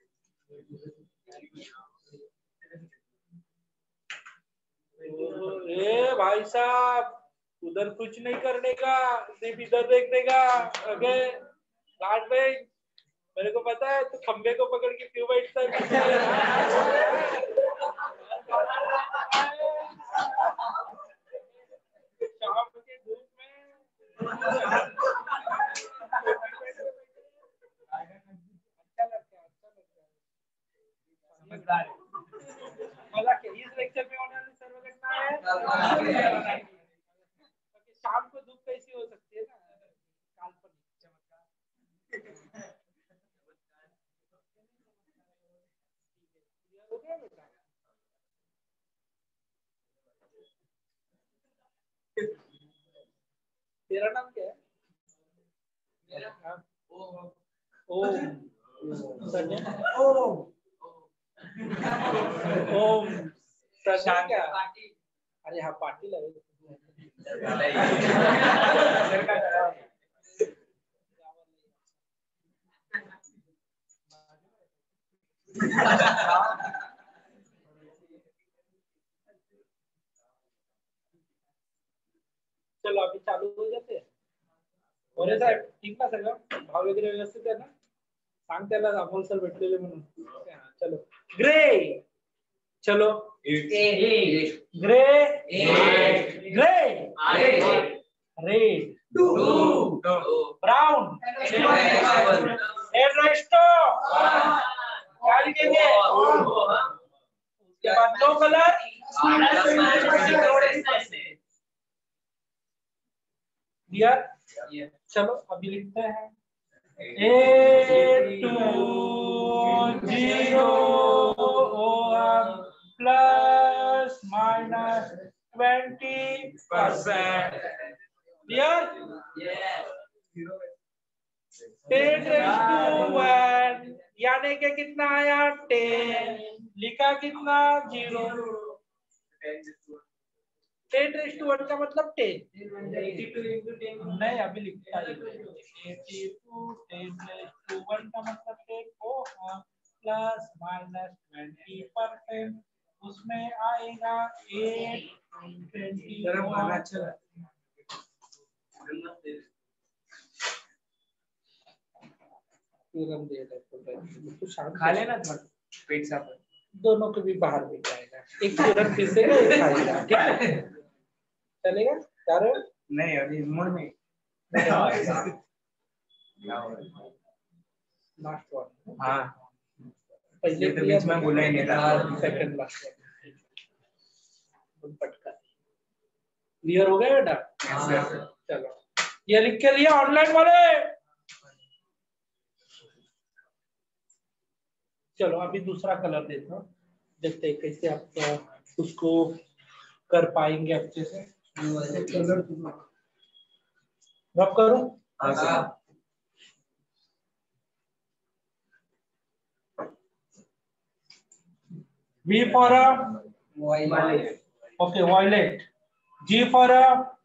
ए भाई साहब, उधर कुछ नहीं करने का, सिर्फ इधर देखने का। ओके लाट भाई, मेरे को पता है तू खंबे को पकड़ के क्यों बैठता है। समझदार है। इस लेक्चर में होने वाली सर्वघटना है शाम को धूप कैसी हो सकती है ना, काल्पनिक चमत्कार। हो गया बेटा? तेरा नाम क्या है? मेरा नाम ओम। ओम ओम सरनेम क्या? अरे हाँ पाटिल है। चलो अभी चालू हो जाते हैं। बोले साहेब ठीक ना सगळं? भाव वगैरे व्यवस्थित आहे ना? सांग त्याला अमोल सर भेटलेले म्हणून. चलो ग्रे, चलो ग्रे ग्रे रेड ब्राउन रेस्टो क्या लिखेंगे? उसके बाद नो कलर दिया। चलो अभी लिखते हैं 8 2 0 प्लस माइनस 20%। क्लियर? 10⁻1 यानी कि कितना आया 10, लिखा कितना 0। 10⁻1 का मतलब 10। 82 नहीं अभी लिखता है 82 10⁻1 का मतलब 10 को प्लस माइनस 20%, उसमें आएगा 8 20। खा लेना पेट साफ है। दोनों को भी बाहर भी जाएगा, एक तुरंत पीसेगा एक खाएगा, ठीक है? चलेगा? चारों नहीं अभी मूड में लास्ट वन। हाँ पहले तो बीच में बोला ही नहीं था। सेकंड लास्ट पटका। क्लियर हो गया बेटा? चलो ये लिख के लिया ऑनलाइन वाले। चलो अभी दूसरा कलर देता हूँ, देखते हैं कैसे आप उसको कर पाएंगे अच्छे से। कलर रब करो। V for a okay violet, G for a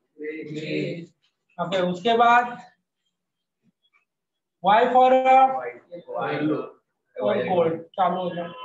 okay, उसके बाद Y for a और gold। चालू हो जाए।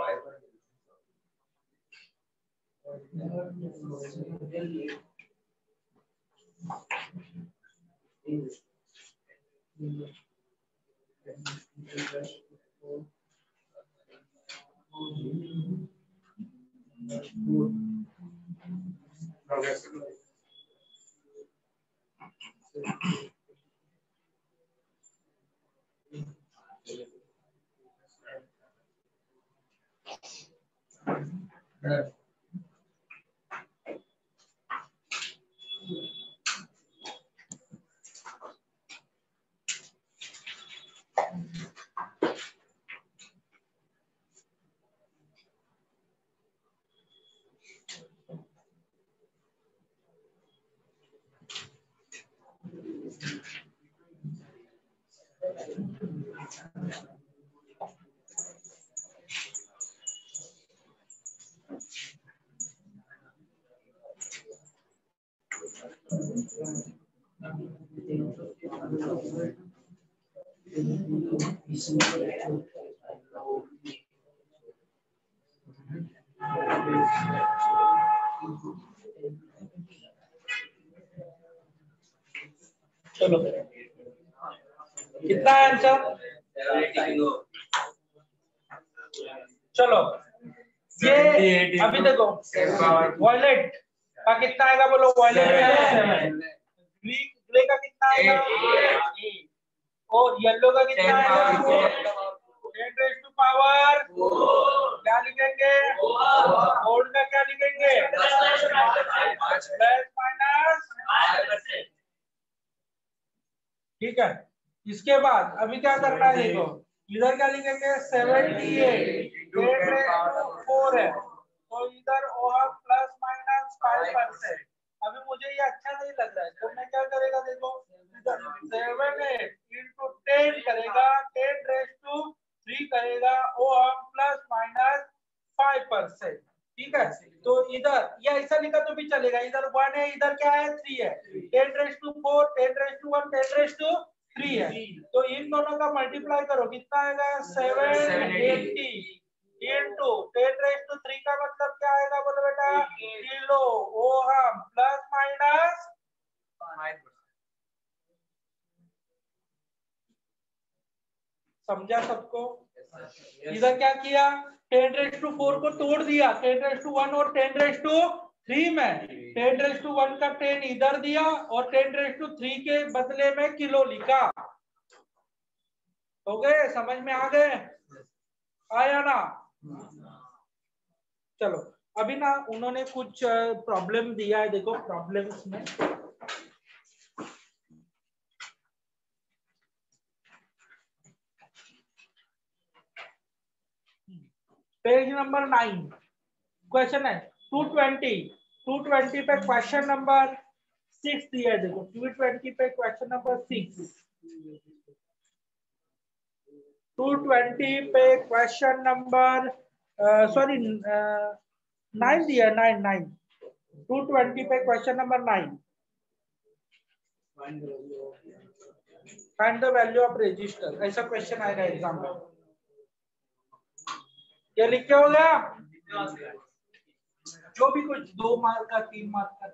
चलो कितना है आंसर? चलो ये अभी देखो वॉयलेट का कितना आएगा बोलो। वॉयलेट ग्रे का कितना आएगा 8 और येलो का कितना आएगा 10 रेज़ टू पावर क्या लिखेंगे गोल्ड का क्या लिखेंगे प्लस माइनस 5%। ठीक है, इसके बाद अभी क्या करना है देखो, इधर क्या लिखेंगे 78 10 रेज़ टू 4 है तो इधर ओहा प्लस माइनस 5%। अभी मुझे ये अच्छा नहीं लग रहा है तो मैं क्या करेगा देखो 78 into 10 करेगा 10 रेज़ टू 3 करेगा ओहा प्लस माइनस 5%। ठीक है, तो इधर या ऐसा लिखा तो भी चलेगा, इधर 1 है इधर क्या है 3 है 10 raise to 4 10 raise to 1 10 raise to 3 है तो इन दोनों का मल्टीप्लाई करो कितना आएगा 780 into 10 रेज़ टू 3 का मतलब क्या आएगा बोलो बेटा किलो ओहम प्लस माइनस 5%। समझा सबको? इधर क्या किया 10 रेज़ टू 4 को तोड़ दिया 10 रेज़ टू 1 और 10 रेज़ टू 3 में 10 रेज़ टू 1 का 10 इधर दिया और 10 रेज़ टू 3 के बदले में किलो लिखा। हो गए, समझ में आ गए? आया ना? चलो अभी ना उन्होंने कुछ प्रॉब्लम दिया है, देखो प्रॉब्लम्स में पेज नंबर 9 क्वेश्चन है 220 पे क्वेश्चन नंबर 6 दिया है देखो 220 पे क्वेश्चन नंबर 6 220 पे क्वेश्चन नंबर सॉरी 9 दिया 9 220 पे question number 9 find the value of resistor, ऐसा क्वेश्चन आएगा एग्जाम में। ये लिख के हो गया जो भी कुछ 2 मार्क का 3 मार्क का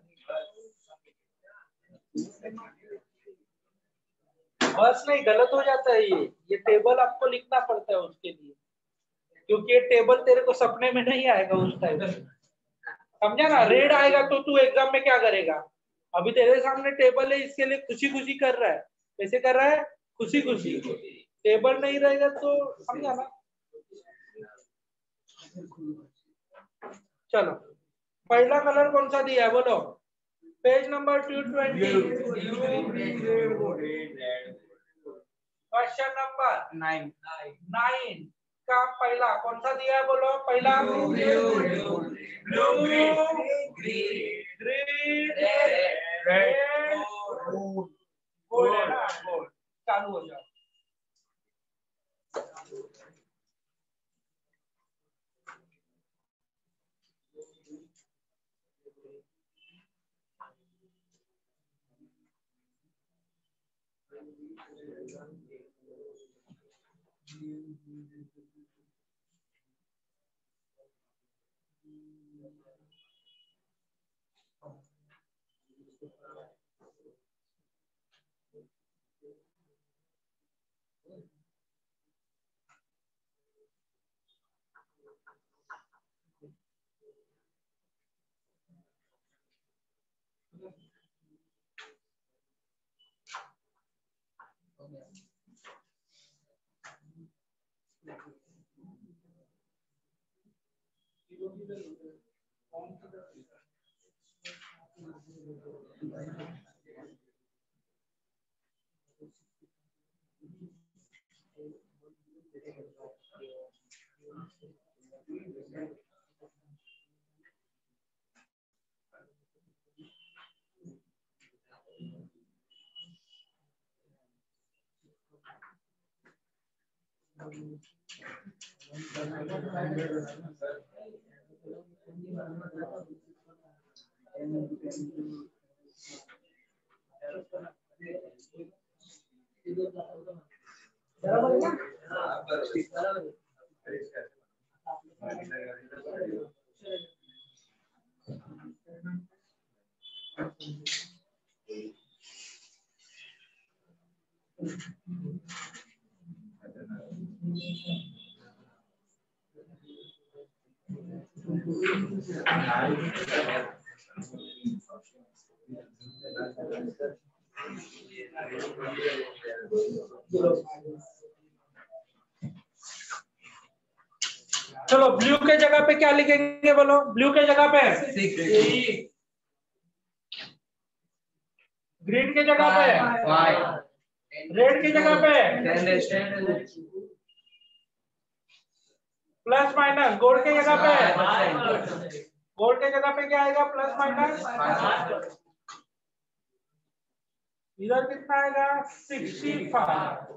बस नहीं गलत हो जाता है ये टेबल आपको लिखना पड़ता है उसके लिए, क्योंकि ये टेबल तेरे को सपने में नहीं आएगा उस टाइम, समझा ना? रेड आएगा तो तू एग्जाम में क्या करेगा? अभी तेरे सामने टेबल है इसके लिए खुशी खुशी कर रहा है, कैसे कर रहा है खुशी खुशी, टेबल नहीं रहेगा तो समझा ना? चलो पहला कलर कौन सा दिया है बोलो, पेज नंबर 220 क्वेश्चन नंबर 9 का पहला कौन सा दिया है बोलो, पहला ब्लू ग्रीन रेड गोल्ड है ना, गोल्ड। चालू हो जाओ। चलो ब्लू के जगह पे क्या लिखेंगे बोलो, ब्लू के जगह पे 6, ग्रीन के जगह पे 5, रेड की जगह पे 10, प्लस माइनस, गोल्ड के जगह पे, गोल्ड के जगह पे क्या आएगा प्लस माइनस, इधर कितना आएगा 65।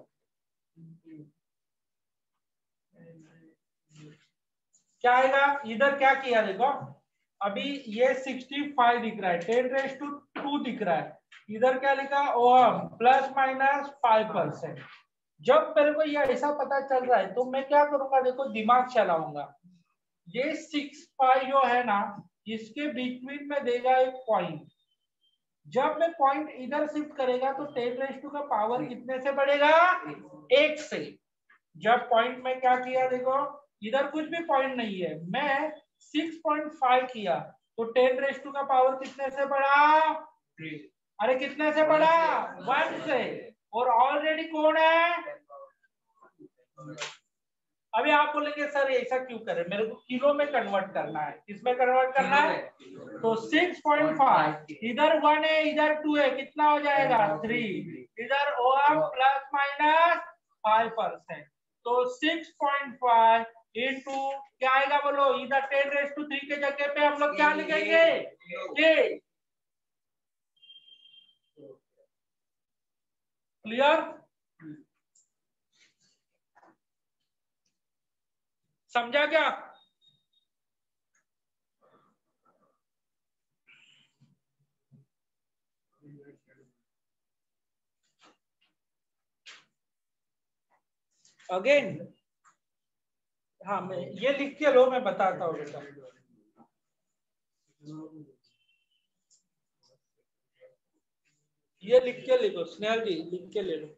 क्या आएगा, इधर क्या किया देखो, अभी ये 65 दिख रहा है, 10⁻² दिख रहा है, इधर क्या लिखा ओम प्लस माइनस 5%। जब मेरे को ये ऐसा पता चल रहा है तो मैं क्या करूंगा, देखो दिमाग चलाऊंगा, ये 65 जो है ना, इसके बिटवीन में देगा एक पॉइंट, जब मैं पॉइंट इधर शिफ्ट करेगा तो 10⁻² का पावर कितने से बढ़ेगा, 1 से। जब पॉइंट में क्या किया देखो, इधर कुछ भी पॉइंट नहीं है, मैं 6.5 किया तो 10⁻² का पावर कितने से बढ़ा, अरे कितने से बढ़ा 1 से, और ऑलरेडी कौन है, अभी आप बोलेंगे सर ऐसा क्यों करें, मेरे को किलो में कन्वर्ट करना है, किसमें कन्वर्ट करना है, तो 6.5 इधर 1 है इधर 2 है, कितना हो जाएगा 3, इधर ओम प्लस माइनस 5%, तो 6.5 इंटू क्या आएगा बोलो, इधर 10⁻³ के जगह पे हम लोग क्या लिखेंगे, क्लियर, समझा क्या, अगेन हाँ मैं ये लिख के लो, मैं बताता हूँ बेटा, ये लिख के लिखो स्नेहल जी, लिख के ले लो,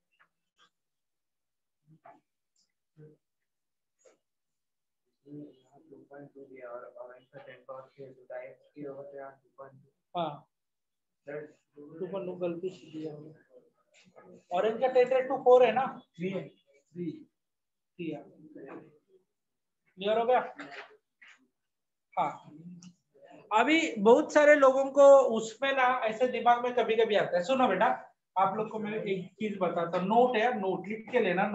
हाँ 2.2 गलती से दिया होगा, ऑरेंज का 10⁻⁴ है ना, 3 क्लियर हो गया। हाँ अभी बहुत सारे लोगों को उसमें ना ऐसे दिमाग में कभी कभी आता है, सुनो बेटा आप लोग को मैं एक चीज बताता हूँ, नोट है, नोट लिख के लेना,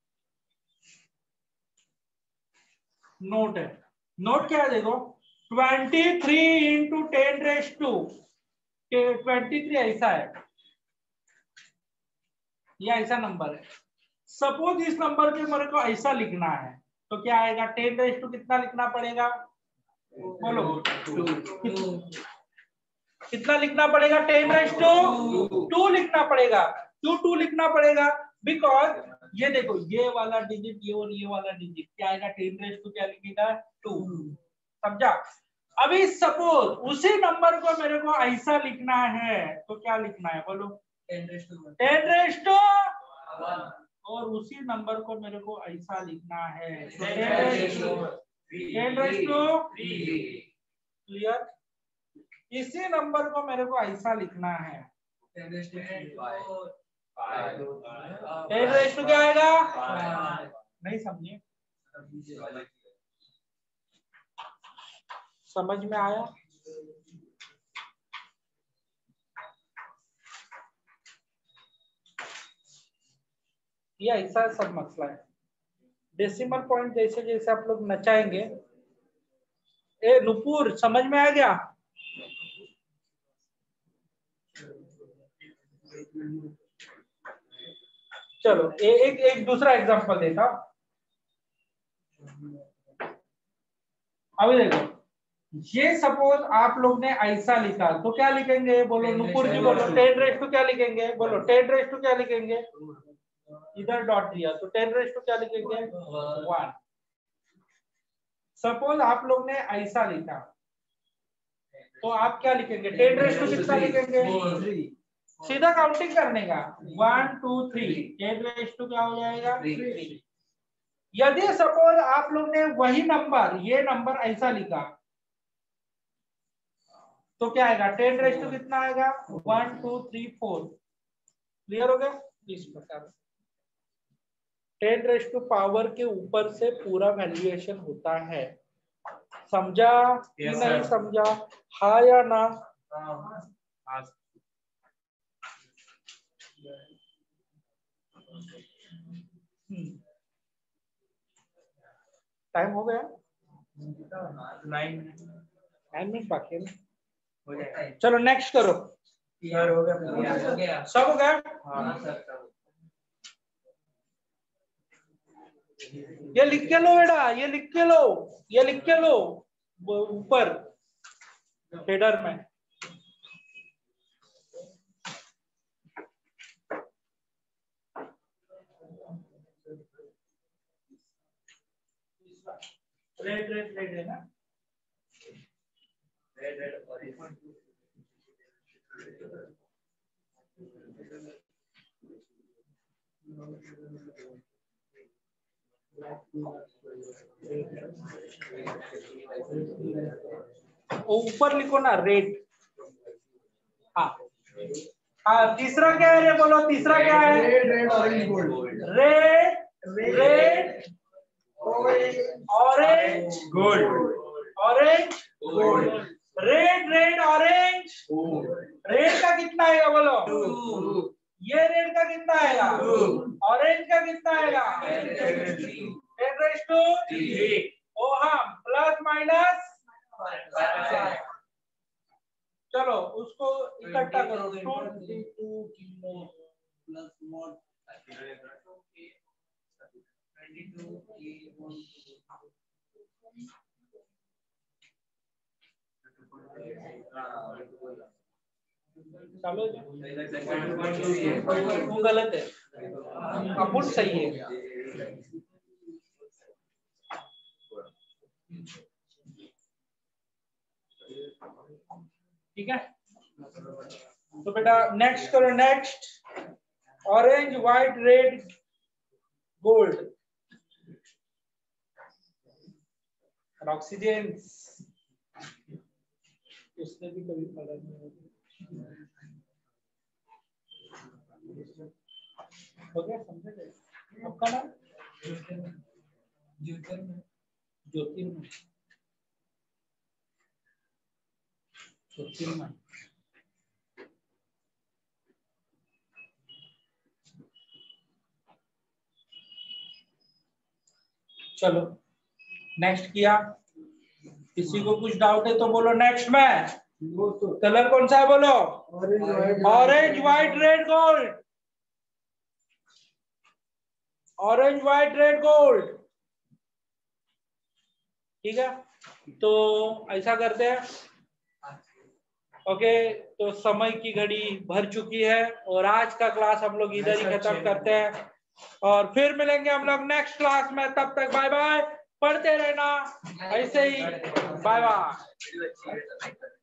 नोट है, नोट क्या है देखो, 23 इंटू 10⁻², 23 ऐसा है, ये ऐसा नंबर है, सपोज इस नंबर पे मेरे को ऐसा लिखना है तो क्या आएगा, 10⁻² कितना लिखना पड़ेगा बोलो, 2 कितना लिखना पड़ेगा, 10⁻² लिखना पड़ेगा, क्यों 2 लिखना पड़ेगा, बिकॉज ये देखो ये वाला डिजिट ये और ये वाला डिजिट क्या आएगा, 10⁻² क्या लिखेगा 2, समझा। अभी सपोज उसी नंबर को मेरे को ऐसा लिखना है तो क्या लिखना है बोलो, 10⁻², और उसी नंबर को मेरे को ऐसा लिखना है 10⁻², क्लियर, इसी नंबर को मेरे को ऐसा लिखना है 10⁻² क्या आएगा, नहीं समझे, समझ में आया, ये ऐसा सब मसला है, डेसिमल पॉइंट जैसे जैसे आप लोग नचाएंगे, ए नुपुर समझ में आ गया, चलो एक दूसरा एग्जांपल देता, अभी देखो ये सपोज आप लोग ने ऐसा लिखा तो क्या लिखेंगे बोलो, नुपुर जी बोलो 10⁻² क्या लिखेंगे बोलो, 10⁻² क्या लिखेंगे, इधर डॉट दिया तो 10⁻² क्या लिखेंगे 1। सपोज आप लोग ने ऐसा लिखा तो आप क्या लिखेंगे, 10⁻² कितना लिखेंगे, सीधा काउंटिंग करने का 1 2 3, 10⁻² क्या हो जाएगा 3। यदि सपोज आप लोग ने वही नंबर ये नंबर ऐसा लिखा तो क्या आएगा, 10⁻² कितना आएगा 1 2 3 4, क्लियर हो गया, इस प्रकार 10⁻⁴ के ऊपर से पूरा वैल्यूएशन होता है। समझा कि नहीं समझा? हाँ या ना? टाइम हो गया? 9 मिनट बाकी है। चलो नेक्स्ट करो। हो गया। सब हो गया? ये लिख के लो बेटा, ये लिख के लो, ये लिख के लो ऊपर हेडर में। रेड है ना? ऊपर लिखो ना रेड। हाँ हाँ, तीसरा क्या है? बोलो तीसरा क्या है? Red orange gold. Red orange gold. Orange red orange. Red का कितना आएगा बोलो? 2। ये रेड का कितना आएगा? 2। ऑरेंज का कितना आएगा? 10⁻3। Ohm plus minus. चलो उसको इकट्ठा करो। 22 किलो प्लस मोड 22 चलो वो गलत है, अपुट सही है। ठीक है, तो बेटा नेक्स्ट करो। Next orange white red gold. Oxygen उसने भी कभी पढ़ा नहीं हो गया, समझे गए? आपका नाम ज्योतिर्मय। चलो नेक्स्ट किया। किसी को कुछ डाउट है तो बोलो नेक्स्ट में। कलर कौन सा है बोलो? Orange white red gold. Orange white red gold. ठीक है, तो ऐसा करते हैं। ओके, तो समय की घड़ी भर चुकी है और आज का क्लास हम लोग इधर ही खत्म करते हैं और फिर मिलेंगे हम लोग नेक्स्ट क्लास में। तब तक बाय बाय, पढ़ते रहना ऐसे ही। Bye bye.